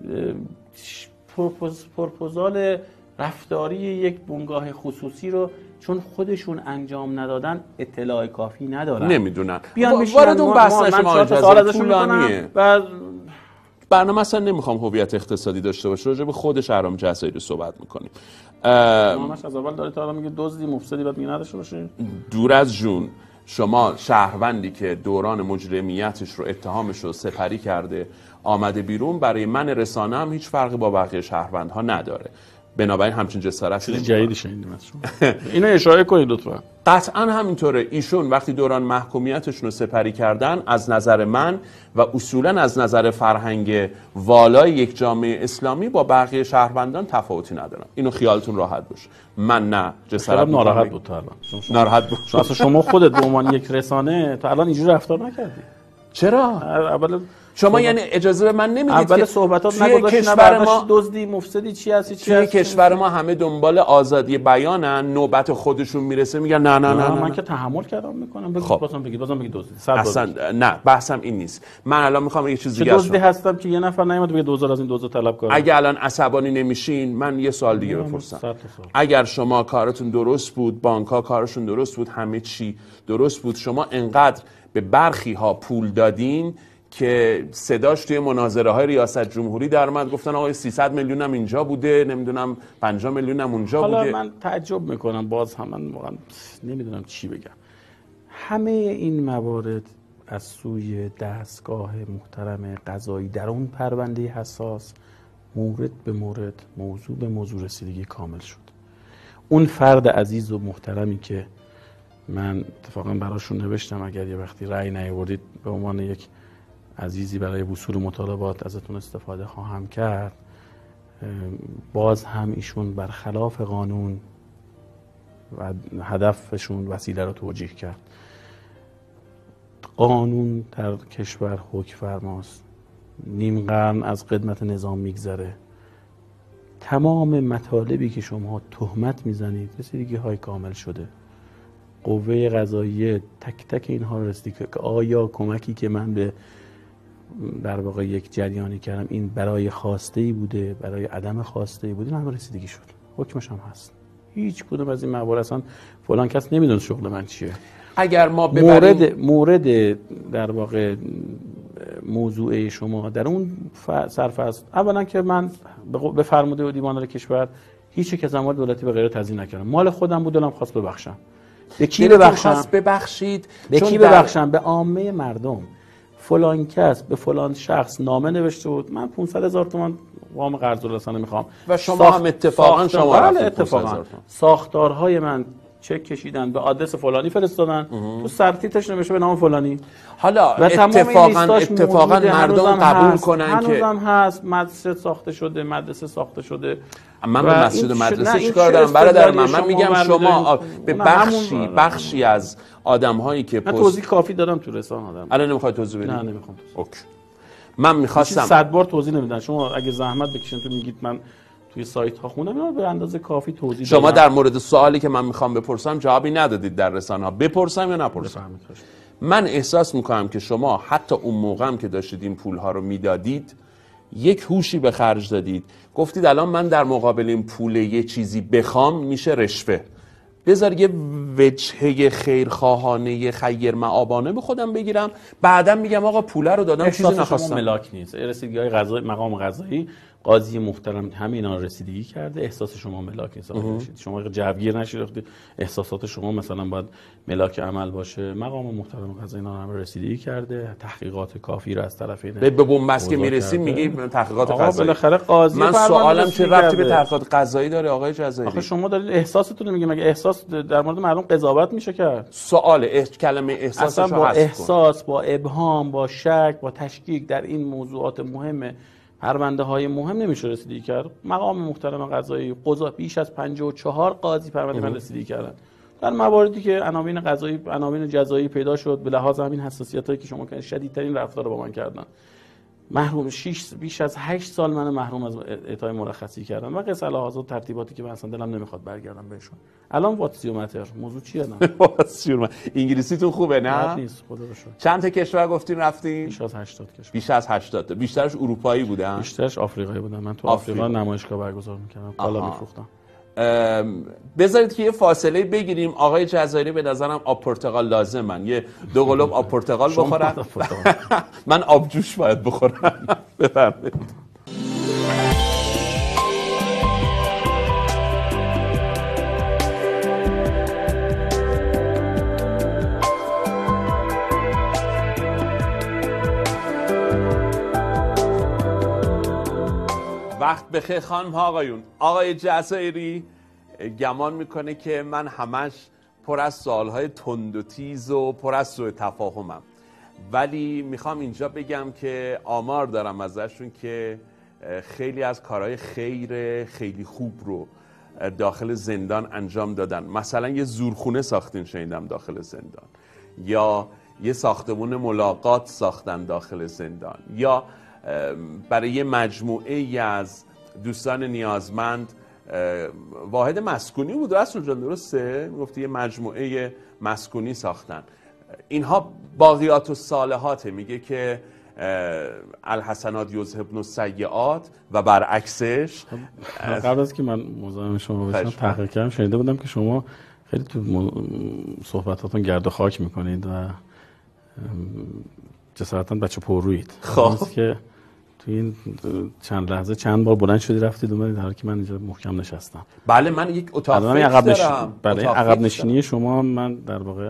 پروپوز پروپوزال رفتاری یک بنگاه خصوصی رو چون خودشون انجام ندادن اطلاع کافی ندارن، نمیدونن. بیان وارد اون بحث نشم آقای طولانیه. و برنامه اصلا نمیخوام هویت اقتصادی داشته باشه، راجع به خود شهرام جزایی رو صحبت میکنیم. برنامه‌اش از اول داره تا الان میگه دزدی مفسدی بعد میگه نداشته باشه. دور از جون، شما شهروندی که دوران مجرمیتش رو اتهامش رو سپری کرده آمده بیرون، برای من رسانه هم هیچ فرقی با بقیه شهروندها نداره. بنابراین همچین جسارت چیز جدیدی شنیدیم از شما. اینو اشاره کنید لطفا. قطعا همینطوره. ایشون وقتی دوران محکومیتشون رو سپری کردن، از نظر من و اصولا از نظر فرهنگ والای یک جامعه اسلامی با بقیه شهروندان تفاوتی ندارن. اینو خیالتون راحت باشه. من نه جسارت ناراحت بود تا الان. ناراحت بود. اصلا شما خودت به عنوان یک رسانه تا الان اینجوری رفتار نکردی. چرا؟ اول شما یعنی اجازه به من نمیدید اول که صحبتات نگذاشتی کشور ما دزدی مفسدی چی هستی چی توی کشور ما همه دنبال آزادی بیانن، نوبت خودشون میرسه میگن نه نه نه, نه, من نه. که تحمل کردم میکنم. بگید خب. بازم بگید بازم بگید دزدی. اصلا نه بحثم این نیست. من الان میخوام یه چیز دیگه دزدی هستم که یه نفر نیومد بگه دوزار از این دوزار طلب کنه. اگه الان عصبانی نمیشین من یه سوال دیگه بپرسم. اگر شما کارتون درست بود، بانک‌ها کارشون درست بود، همه چی درست بود، شما انقدر به برخی ها پول دادین که صداش توی مناظره های ریاست جمهوری در اومد، گفتن آقا سیصد میلیون هم اینجا بوده، نمیدونم پنجاه میلیون هم اونجا حالا بوده. من تعجب میکنم، باز هم من واقعا نمیدونم چی بگم. همه این موارد از سوی دستگاه محترم قضایی در اون پرونده حساس مورد به مورد، موضوع به موضوع رسیدگی کامل شد. اون فرد عزیز و محترمی که من اتفاقا براشون نوشتم اگر یه وقتی رأی نیاوردید به عنوان یک عزیزی برای وصول مطالبات ازتون استفاده خواهم کرد، باز هم ایشون برخلاف قانون و هدفشون وسیله رو توجیه کرد. قانون در کشور حکم فرماست، نیم قرن از خدمت نظام میگذره. تمام مطالبی که شما تهمت میزنید رسیدگی های کامل شده. قوه قضاییه تک تک اینها رو رسیدگی که آیا کمکی که من به در واقع یک جریانی کردم این برای خواسته ای بوده، برای عدم خواسته ای بوده، نه رسیدگی شد، حکمش هم هست. هیچ کدوم از این موارد اصلا فلان کس نمیدونه شغل من چیه. اگر ما ببریم مورد مورد در واقع موضوع شما در اون صرف است. اولا که من به فرموده و دیوان کشور هیچ یک از اموال دولتی به غیر تضمین نکردم. مال خودم بود، دلم خواست ببخشم. به کی ببخشم؟ ببخشید. به کی ببخشم؟ به عامه مردم. فلان کس به فلان شخص نامه نوشته بود من پانصد هزار تومان وام قرض الرسانه میخوام و شما ساخت... هم اتفاقا شما اتفاقا ساختارهای من چک کشیدن به آدرس فلانی فرستادن، تو سرتیترش نوشته به نام فلانی. حالا اتفاقا اتفاقا مردم قبول کنن که هنوزم هست مدرسه ساخته شده، مدرسه ساخته شده. من به مسجد مدرسه چیکار دارم برادر من؟ من میگم شما به بخشی بخشی از آدم‌هایی که من توضیح کافی دادم تو رسانه دادم. الان نمیخواد توضیح بدید؟ نه نمیخوام. اوکی. من می‌خواستم صد بار توضیح نمیدن. شما اگه زحمت بکشین تو میگید من توی سایت ها خوندم، اینا به اندازه کافی توضیح شما دادم. در مورد سوالی که من میخوام بپرسم جوابی ندادید در رسانه ها. بپرسم یا نپرسم؟ من احساس میکنم که شما حتی اون موقع هم که داشتید این پول ها رو میدادید یک هوشی به خرج دادید، گفتید الان من در مقابل این پول یه چیزی بخوام میشه رشوه، بذار یه وجهه خیرخواهانه خیر معابانه به خودم بگیرم، بعدم میگم آقا پوله رو دادم چیزی نخواستم. ملاک نیست. رسیدگی‌های قضایی مقام قضایی قاضی محترم همه اینا رو رسیدگی کرده، احساس شما ملاک حساب نشید، شما جوگیر نشید، احساسات شما مثلا باید ملاک عمل باشه. مقام محترم قضایی اینا رو رسیدگی کرده، تحقیقات کافی رو از طرفین به بنبست که میرسیم میگی تحقیقات قضایی. قضایی بالاخره قاضی من سوالم چه ربطی به تحقیقات قضایی داره آقای جزایری؟ آخه شما دارید احساستون رو میگید، مگه احساس در مورد مردم قضاوت میشه کرد؟ سوال اح... کلمه احساسش اصلا با حذف احساس کن. با ابهام، با شک، با تشکیک در این موضوعات مهم، پرونده های مهم نمیشه رسیدگی کرد. مقام محترم قضایی قضا بیش از پنجاه و چهار قاضی پرونده من رسیدگی کردن در مواردی که عناوین قضایی عناوین جزایی پیدا شد به لحاظ همین حساسیتایی که شما کردن، شدیدترین رفتار رو با من کردن. محروم شش بیش از هشت سال من محروم از اعطای مرخصی کردن و قصه لحاظ و ترتیباتی که من اصلا دلم نمیخواد برگردم بهشون. الان واتسیومتر موضوع چیه؟ نه واتسیومتر انگلیسیتون خوبه نه؟ نیست خدا رو شکر. چند تا کشور گفتین رفتین؟ بیش از هشتاد کشور. بیش از هشتاد تا. بیشترش اروپایی بودن؟ بیشترش آفریقایی بودن. من تو آفریقا, آفریقا نمایشگاه برگزار می‌کردم، کالا می‌فروختم. بذارید که یه فاصله بگیریم. آقای جزایری به نظرم آب پرتقال لازمن، یه دو قلوب آب پرتقال بخورن. من آب جوش باید بخورم. بفرمایید. وقت بخیر خانم ها آقایون. آقای جزایری گمان میکنه که من همش پر از سوالهای تند و تیز و پر از سوء تفاهمم، ولی میخوام اینجا بگم که آمار دارم ازشون که خیلی از کارهای خیر خیلی خوب رو داخل زندان انجام دادن. مثلا یه زورخونه ساختین شنیدم داخل زندان، یا یه ساختمون ملاقات ساختن داخل زندان، یا برای یه مجموعه ای از دوستان نیازمند واحد مسکونی بود رسول جان، درسته؟ گفتی یه مجموعه مسکونی ساختن. اینها باقیات و صالحاته، میگه که الحسنات یذهبن السیئات و برعکسش. قبل از که من مزاحم شما بشم تحقیق کردم، شنیده بودم که شما خیلی تو صحبتاتون گرد و خاک میکنید و جسارتاً بچه پررویید. خب که تو این چند لحظه چند بار بلند شدی رفتید اومدید در حالی که من اینجا محکم نشستم. بله من یک اتاق فکر عقب نش... دارم. برای عقب نشینی شما من در واقع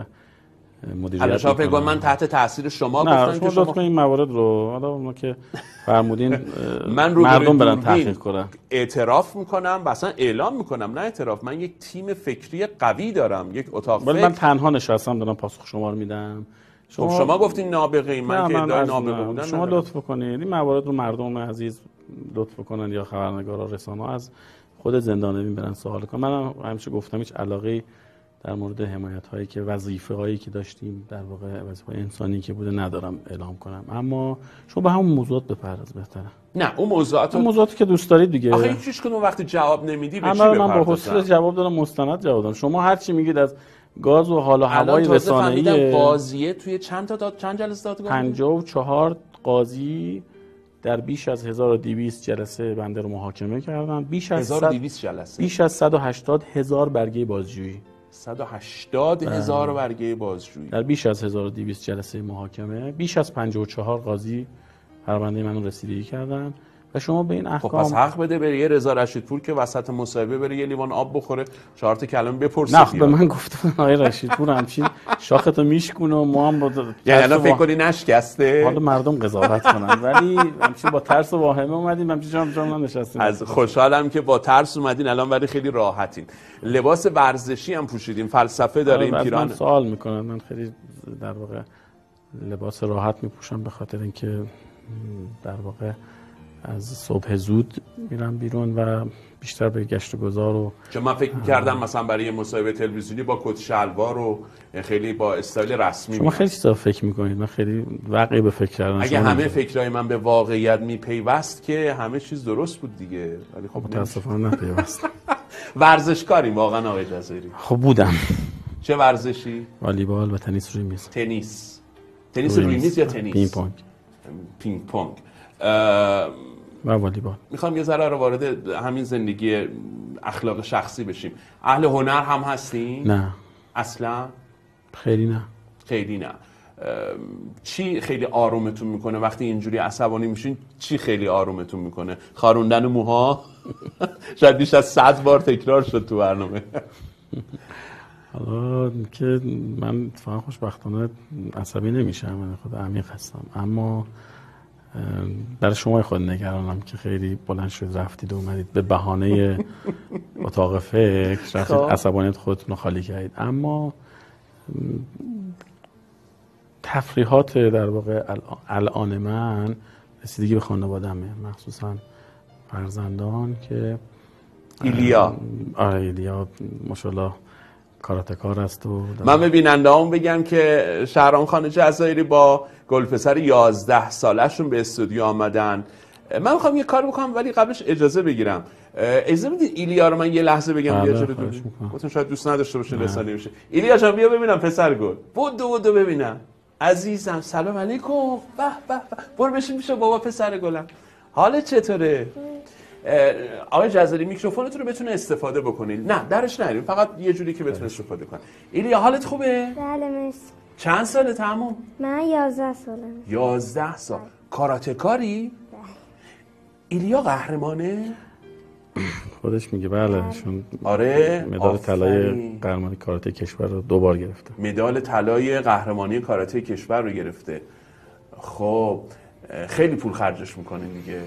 مدیریت میکنم. من تحت تاثیر شما گفتم که شما لطفا این موارد رو حالا اونو که فرمودین من رو مردم برن تحقیق کنن. اعتراف میکنم، مثلا اعلام میکنم، نه اعتراف، من یک تیم فکری قوی دارم، یک اتاق فکر. ولی من تنها نشستم دارم پاسخ شما رو میدم. شما خب شما گفتین نابغه، من که ادعای نابغه بودن. شما لطف کنید این موارد رو مردم عزیز لطف کنن یا خبرنگارا رسانه‌ها از خود زندانیان برن سوال کنن. من همیشه گفتم هیچ علاقه در مورد حمایت هایی که وظیفه هایی که داشتیم در واقع وظیفه انسانی که بوده ندارم اعلام کنم، اما شما به همون موضوعات بپرداز بهتره. نه اون موضوعات اون موضوعاتی که دوست دارید دیگه. آخه هیچ کنون وقتی جواب نمیدی به چی بپردازم؟ من با حوصله جواب دادم، مستند جواب دادم. شما هر چی میگید از گاز و حال و هوای رسانه‌ای قاضیه توی چند تا داد چند جلسه داد پنجاه و چهار قاضی در بیش از هزار و دویست جلسه بنده رو محاکمه کردن. بیش از هزار و دویست جلسه، بیش از صد و هشتاد هزار برگه بازجویی، صد و هشتاد هزار برگه بازجویی در بیش از هزار و دویست جلسه محاکمه. بیش از پنجاه و چهار قاضی پرونده منو رسیدگی کردن و شما به این احکام خب پس حق بده بره یه رضا رشیدپور که وسط مصاحبه بره یه لیوان آب بخوره، چهار تا کلمه بپرسه. نه به من گفتن آقای رشیدپور همچین شاختو میشکونه و ما هم با یعنی الان فکر کنی نشکسته؟ حالا مردم قضاوت کنن، ولی همچین با ترس و واهمه اومدیم همچین جام جام نشستیم. از خوشحالم که با ترس اومدین الان، ولی خیلی راحتین. لباس ورزشی هم پوشیدین، فلسفه داره این پیران. من سوال میکنن، من خیلی در واقع لباس راحت میپوشم به خاطر اینکه در واقع از صبح زود میرم بیرون و بیشتر به گشت و گذار و چون من فکر می‌کردم مثلا برای یه مصاحبه تلویزیونی با کت شلوار و خیلی با استایل رسمی. شما خیلی چیزا فکر می‌کنید، من خیلی واقعی به فکر کردم. اگه همه فکرای من به واقعیت میپیوست که همه چیز درست بود دیگه، ولی خب متاسفانه نپیوست. ورزشکاری واقعا آقای جزایری؟ خب بودم. چه ورزشی؟ والیبال و تنیس روی میز. تنیس. تنیس روی میز یا تنیس؟ پینگ پونگ. پینگ پونگ. و والیبال. میخوام یه ذره رو وارد همین زندگی اخلاق شخصی بشیم. اهل هنر هم هستین؟ نه. اصلا؟ خیلی نه. خیلی نه. چی خیلی آرومتون میکنه وقتی اینجوری عصبانی میشین؟ چی خیلی آرومتون میکنه؟ خاروندن موها؟ شاید بیش از صد بار تکرار شد تو برنامه. حالا که من اتفاقا خوشبختانه عصبی نمیشم، من خود عمیق هستم، اما برای شما خود نگرانم که خیلی بلند شد رفتید و اومدید به بهانه اتاق فکر رفتید عصبانیت خودتون رو خالی کردید. اما تفریحات در واقع الان من رسیدگی به خانواده‌مه، مخصوصا فرزندان که ایلیا آره ایلیا ماشاءالله کاراتکار است. و من به بیننده هم بگم که شهرام خان جزایری با گلپسر یازده سالشون به استودیو آمدن. من میخوام یه کار بکنم ولی قبلش اجازه بگیرم. اجازه بدید ایلیا رو من یه لحظه بگم بیا جلو دور. گفتم شاید دوست نداشته باشه لسانی بشه. ایلیا جان بیا ببینم پسر گل. بودو بودو ببینم. عزیزم سلام علیکم. به به برو بشین پیش بابا پسر گلم. حالت چطوره؟ آقای جزایری میکروفونتون رو بتونه استفاده بکنید. نه درش نریم، فقط یه جوری که بتونه استفاده کنه. ایلیا حالت خوبه؟ بله مرسی. چند ساله تموم؟ من یازده سالم. یازده سال. کاراته کاری؟ بله. ایلیا قهرمانه؟ خودش میگه بله، چون آره مدال طلای قهرمانی کاراته کشور رو دو بار گرفته. مدال طلای قهرمانی کاراته کشور رو گرفته. خب خیلی پول خرجش میکنه دیگه.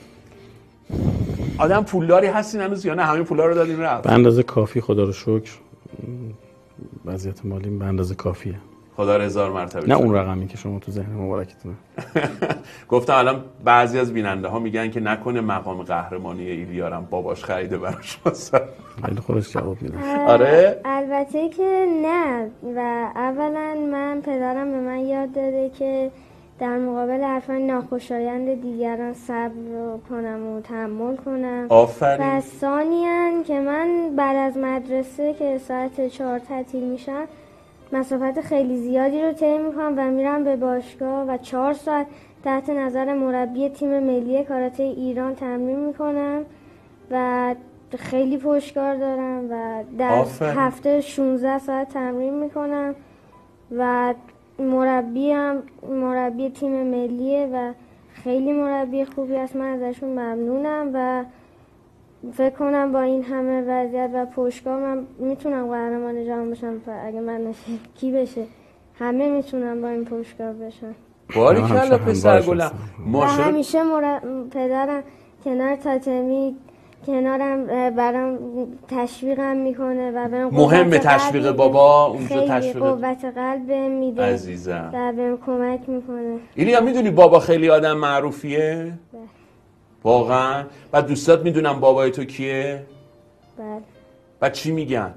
آدم پولداری هستین هنوز یا نه همه پولا رو دادین رفت؟ به اندازه کافی خدا رو شکر، وضعیت مالی به اندازه کافیه. خدا رو هزار مرتبه. نه اون رقمی که شما تو ذهن مبارکتونه. گفتم الان بعضی از بیننده ها میگن که نکنه مقام قهرمانی ایلیارم باباش خریده براش واسه. خیلی خودش جواب میده. آره البته که نه، و اولا من پدرم به من یاد داده که در مقابل حرفای ناخوشایند دیگران صبر رو کنم و تحمل کنم. آفرین. و ثانیاً که من بعد از مدرسه که ساعت چهار تعطیل میشن مسافت خیلی زیادی رو طی میکنم و میرم به باشگاه و چهار ساعت تحت نظر مربی تیم ملی کاراته ایران تمرین میکنم و خیلی پشتکار دارم و در آفرین. هفته شانزده ساعت تمرین میکنم و مربی هم مربی تیم ملیه و خیلی مربی خوبی است. من ازشون ممنونم و فکر کنم با این همه وضعیت و پشتکار من میتونم قهرمان جهان بشم. اگه من نشه کی بشه؟ همه میتونم با این پشتکار بشن. باریکلا پسر گلم. و همیشه مرب... پدرم کنار تاتمی کنارم برام تشویقم میکنه و برام مهمه تشویق بابا اونجا، خیلی تشویق قوت قلب بهم میده عزیزم و بهم کمک میکنه. ایلیا میدونی بابا خیلی آدم معروفیه؟ بله. واقعا؟ و دوستات میدونم بابای تو کیه؟ بله. و چی میگن؟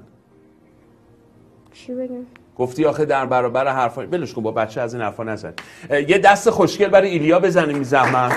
چی بگم؟ گفتی آخه در برابر حرفا ولش کن، با بچه از این حرفا نزن. یه دست خوشگل برای ایلیا بزنیم بی زحمت.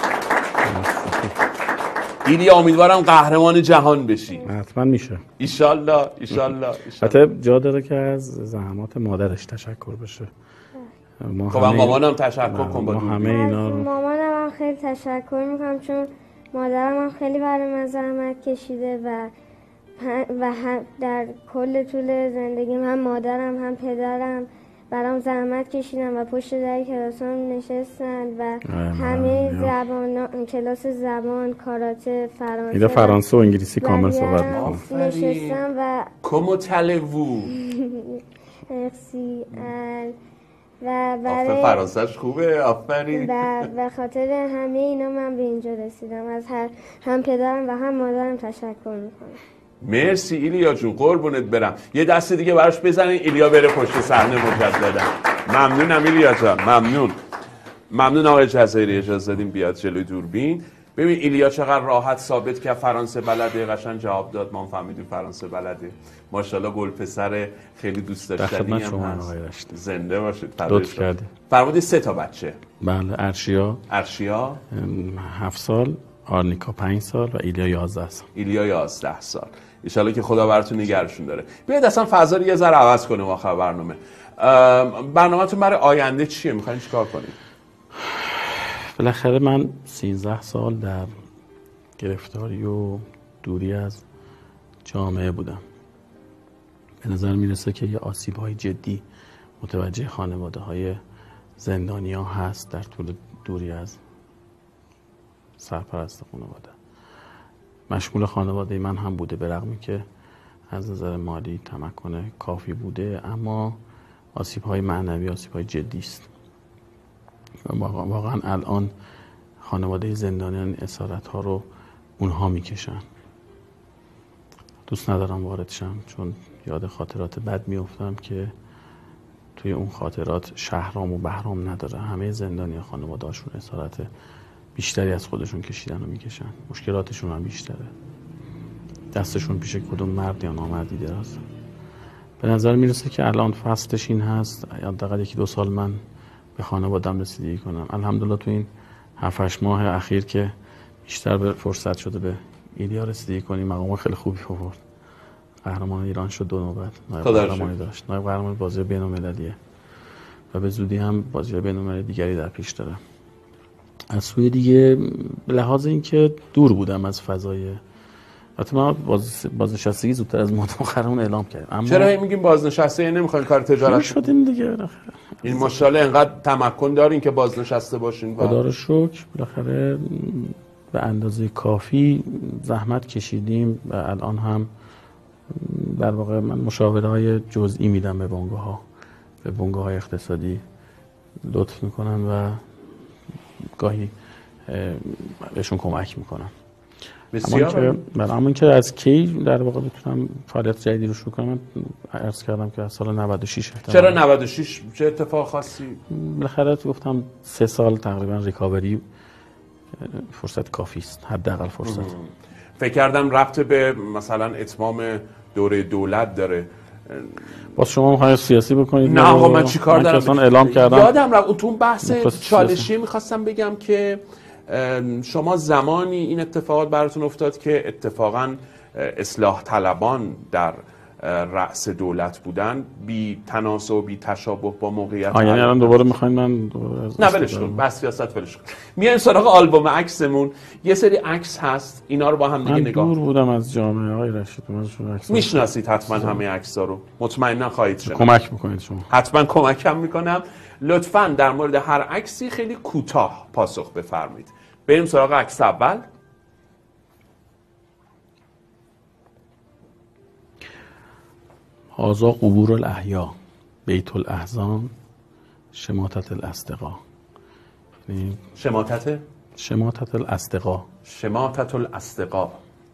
ایلیا امیدوارم قهرمان جهان بشی. حتما میشه. ایشالله ایشالله. حتی جا داره که از زحمات مادرش تشکر بشه. ما خب مامانم تشکر کن با همه اینا. مامانم هم خیلی تشکر میکنم چون مادرم هم خیلی برای من زحمت کشیده و و هم در کل طول زندگیم هم مادرم هم پدرم برام زحمت کشیدن و پشت در کلاسام نشستن و همه زبان کلاس زبان، کاراته، فرانسه ایده فرانسه و انگلیسی کامل صحبت میکنم. نشستم و کمو تلوو مرسی و برای فرانسهش خوبه. آفرین. و به خاطر همه اینا من به اینجا رسیدم. از هر هم پدرم و هم مادرم تشکر میکنم. مرسی ایلیا جون، قربونت برم. یه دست دیگه براش بزنین ایلیا بره پشت صحنه مجددا. ممنونم ایلیا جان، ممنون. ممنون آقای جزایری اجازه دادیم بیاد جلوی دوربین. ببین ایلیا چقدر راحت ثابت که فرانسه بلده، قشنگ جواب داد. ما فهمیدیم فرانسه بلده. ماشاءالله گلپسر خیلی دوست داشتنی هم هست. زنده باشید. لطف کردی. فرمودی سه تا بچه. بله. ارشیا ارشیا هفت سال، آرنیکا پنج سال و ایلیا یازده سال. ایلیا یازده سال. ان شاءالله که خدا براتون نگهشون داره. بیاید اصلا فضا رو یه ذره عوض کنیم آخر برنامه. برنامه‌تون برای آینده چیه؟ می‌خواید چیکار کنید؟ بالاخره من سیزده سال در گرفتاری و دوری از جامعه بودم. به نظر میرسه که یه آسیب‌های جدی متوجه خانواده‌های زندانیا هست در طول دوری از سرپرست خانواده. مشمول خانواده من هم بوده، به رغمی که از نظر مالی تمکن کافی بوده، اما آسیب‌های معنوی آسیب‌های جدی است. واقعا الان خانواده زندانیان اسارت‌ها رو اونها میکشن. دوست ندارم وارد شم، چون یاد خاطرات بد میافتم که توی اون خاطرات شهرام و بهرام نداره. همه زندانیان خانواده‌هاشون اسارت بیشتری از خودشون کشیدن و میکشن، مشکلاتشون هم بیشتره، دستشون پیش کدوم مرد یا نامردی دراز. به نظر میرسه که الان فصلش این هست، حداقل یکی دو سال من به خانواده‌ام رسیدگی کنم. الحمدلله تو این هفت هشت ماه اخیر که بیشتر به فرصت شده به ایلیا رسیدگی کنیم، مقام خیلی خوبی آورد. قهرمان ایران شد دو نوبت، نایب قهرمانی داشت، نایب قهرمان بازی بین‌المللیه و به زودی هم بازی بین‌المللی دیگری در پیش داره. از سوی دیگه به لحاظ اینکه دور بودم از فضای، البته ما باز بازنشستگی زودتر از مدت مؤخرمون اعلام کردیم. اما چرا هی میگیم بازنشسته؟ نمیخواین کار تجارت شدیم دیگه؟ این ماشاءالله انقدر تمکن دارین که بازنشسته باشین. خدا رو شکر بالاخره به اندازه کافی زحمت کشیدیم و الان هم در واقع من مشاوره‌های جزئی میدم به بنگاه‌ها، به بنگاه‌های اقتصادی لطف میکنن و گاهی بهشون کمک میکنم. بسیار. من اما اینکه از کی در واقع بتونم فعالیت جدیدی رو شروع کنم، عرض کردم که از سال نود و شش. چرا نود و شش؟ چه اتفاق خاصی؟ بالاخره گفتم سه سال تقریبا ریکاوری فرصت کافی است، حداقل فرصت. فکر کردم ربط به مثلا اتمام دوره دولت داره. باز شما میخواید سیاسی بکنید؟ نه آقا من چیکار دارم؟ اصلا اعلام کردم. یادم رفت تو بحث چالشی میخواستم بگم که شما زمانی این اتفاقات براتون افتاد که اتفاقا اصلاح طلبان در رأس دولت بودن، بی تناسب و بی تشابه با موقعیت. آ یعنی الان دوباره میخواین من نه ولش کن، بس سیاست ولش کن. میایم سراغ آلبوم عکسمون. یه سری عکس هست، اینا رو با هم دیگه من نگاه. من دور بودم از جامعه های رشید. من شما عکس میشناسید حتما همه عکس‌ها رو، مطمئنا خواهید شناخت. کمک میکنید شما. حتما کمکم میکنم. لطفاً در مورد هر عکسی خیلی کوتاه پاسخ بفرمایید. بریم سراغ عکس اول. هذا قبور الاحیا بیت الاحزان شماتت الاصدقاء. یعنی شماتت شماتت الاصدقاء شماتت الاصدقاء.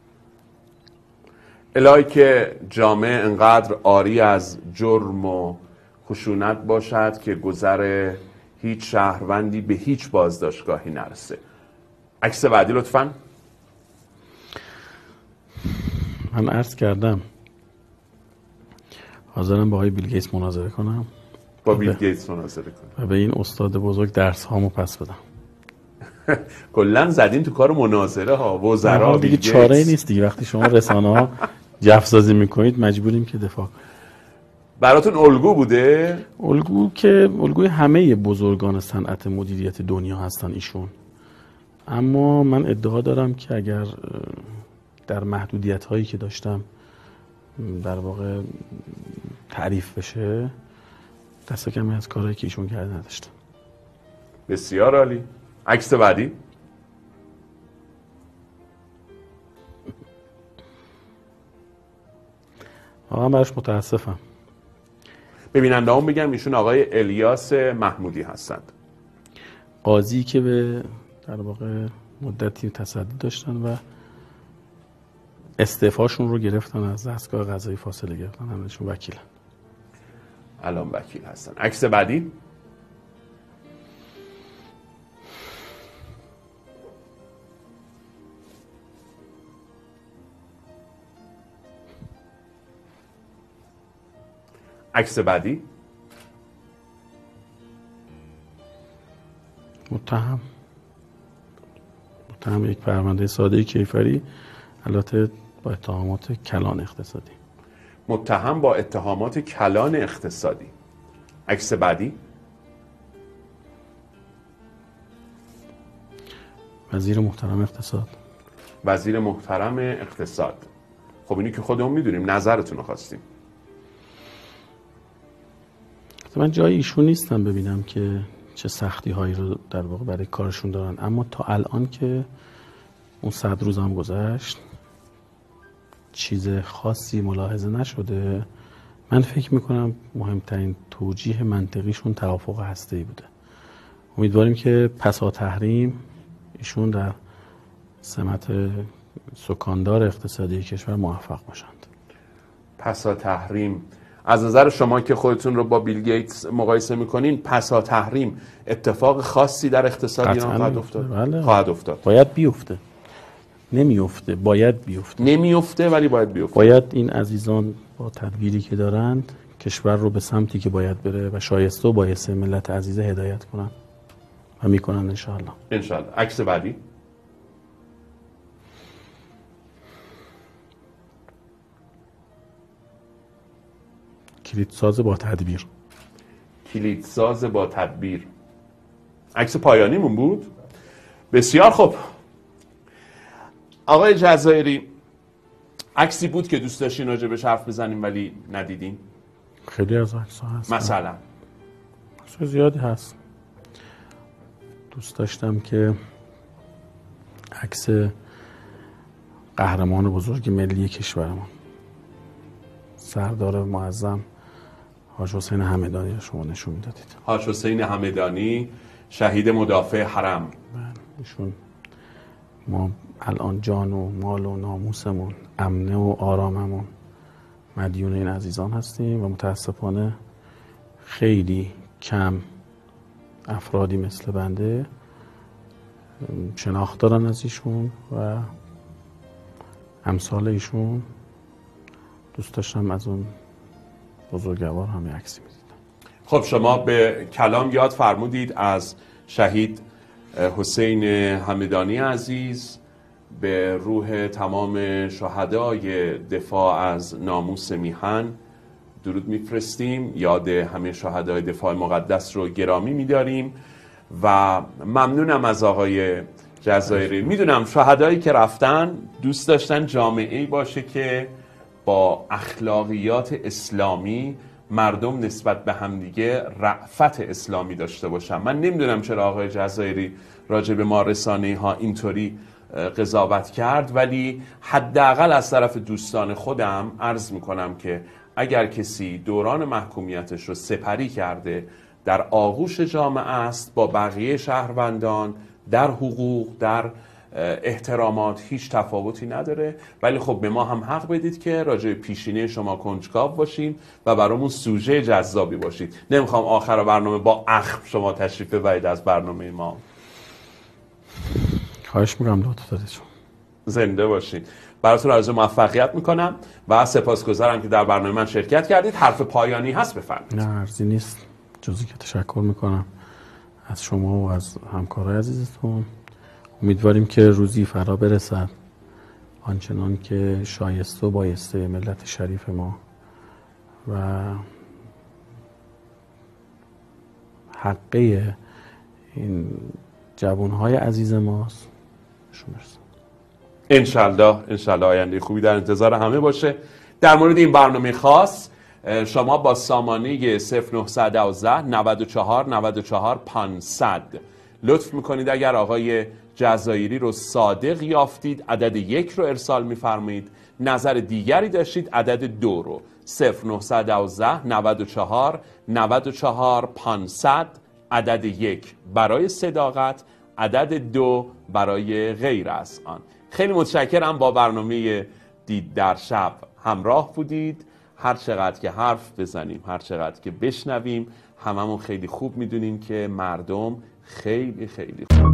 الهی که جامعه انقدر عاری از جرم و خشونت باشد که گذر هیچ شهروندی به هیچ بازداشتگاهی نرسه. عکس بعدی لطفاً. من عرض کردم حاضرم با آقای بیل گیتس مناظره کنم. با بیل گیتس مناظره کنم و به این استاد بزرگ درس هامو پس بدم. کلا زدین تو کار مناظره ها، وزرا دیگه چاره نیست دیگه. وقتی شما رسانه ها جف سازی میکنید مجبوریم که دفاع کنیم. براتون الگو بوده؟ الگو که الگوی همه بزرگان صنعت مدیریت دنیا هستن ایشون. اما من ادعا دارم که اگر در محدودیت هایی که داشتم در واقع تعریف بشه، دست کمی از کارهایی که ایشون کرده نداشتم. بسیار عالی. عکس بعدی. واقعا براش متاسفم. ببیننده هم بگم ایشون آقای الیاس محمودی هستند، قاضی که به در واقع مدتی تصدی داشتن و استعفاشون رو گرفتن، از دستگاه قضایی فاصله گرفتن، همشون وکیلن. الان وکیل هستن. عکس بعدی. عکس بعدی. متهم متهم یک پرونده ساده کیفری، البته با اتهامات کلان اقتصادی. متهم با اتهامات کلان اقتصادی. عکس بعدی. وزیر محترم اقتصاد. وزیر محترم اقتصاد. خب اینی که خودمون میدونیم، نظرتون رو خواستیم. من جای ایشون نیستم ببینم که چه سختی هایی رو در واقع برای کارشون دارن. اما تا الان که اون صد روز هم گذشت چیز خاصی ملاحظه نشده. من فکر میکنم مهمترین توجیه منطقیشون توافق هسته‌ای بوده. امیدواریم که پسا تحریم ایشون در سمت سکاندار اقتصادی کشور موفق باشند. پسا تحریم از نظر شما که خودتون رو با بیل گیتس مقایسه میکنین، پسا تحریم اتفاق خاصی در اقتصاد ایران خواهد افتاد؟ بله. خواهد افتاد. باید بیفته. نمیفته، باید بیفته. نمیفته ولی باید بیفته. باید این عزیزان با تدبیری که دارند کشور رو به سمتی که باید بره و شایسته و بایسته ملت عزیزه هدایت کنن و میکنن انشاءالله. انشاءالله. عکس بعدی. کلیدساز با تدبیر. کلیدساز با تدبیر. عکس پایانیمون بود. بسیار خوب. آقای جزایری، عکسی بود که دوست داشتین راجبش حرف بزنیم ولی ندیدین؟ خیلی از عکس‌ها هست. مثلا عکس زیادی هست. دوست داشتم که عکس قهرمان بزرگ ملی کشورمون سردار معظم حاج حسین همدانی رو شما نشون میدادید. حاج حسین همدانی، شهید مدافع حرم. ایشون ما الان جان و مال و ناموسمون، امنه و آراممون مدیون این عزیزان هستیم و متاسفانه خیلی کم افرادی مثل بنده شناخت دارن از ایشون و امثال ایشون. دوست داشتم از اون بزرگوار هم عکسی میدیدم. خب شما به کلام یاد فرمودید از شهید حسین همدانی عزیز، به روح تمام شهدای دفاع از ناموس میهن درود میفرستیم، یاد همه شهدای دفاع مقدس رو گرامی میداریم و ممنونم از آقای جزایری. میدونم شهدایی که رفتن دوست داشتن جامعه‌ای باشه که با اخلاقیات اسلامی مردم نسبت به همدیگه رأفت اسلامی داشته باشن. من نمیدونم چرا آقای جزایری راجع به ما رسانه‌ای ها اینطوری قضاوت کرد، ولی حداقل از طرف دوستان خودم عرض میکنم که اگر کسی دوران محکومیتش رو سپری کرده در آغوش جامعه است، با بقیه شهروندان در حقوق در احترامات هیچ تفاوتی نداره، ولی خب به ما هم حق بدید که راجع به پیشینه شما کنجکاو باشیم و برامون سوژه جذابی باشید. نمیخوام آخر برنامه با اخم شما تشریف ببرید از برنامه ما. خواهش میکنم لطف دارید. زنده باشید. براتون آرزو موفقیت میکنم و سپاسگزارم که در برنامه من شرکت کردید. حرف پایانی هست بفرمایید. نه عرضی نیست، جزی که تشکر میکنم از شما و از همکارای عزیزتون. امیدواریم که روزی فرا برسد آنچنان که شایسته و بایسته ملت شریف ما و حقه این جوانهای عزیز ماست شما برسد. انشالله انشالله آینده خوبی در انتظار همه باشه. در مورد این برنامه خاص شما با سامانه صفر نه یک دو نود و چهار نود و چهار پانصد لطف میکنید اگر آقای جزایری رو صادق یافتید عدد یک رو ارسال میفرمایید، نظر دیگری داشتید عدد دو رو صفر نه یک دو نود و چهار نود و چهار پانصد عدد یک برای صداقت، عدد دو برای غیر از آن. خیلی متشکرم با برنامه دید در شب همراه بودید. هر چقدر که حرف بزنیم، هر چقدر که بشنویم، هممون خیلی خوب میدونیم که مردم خیلی خیلی خوب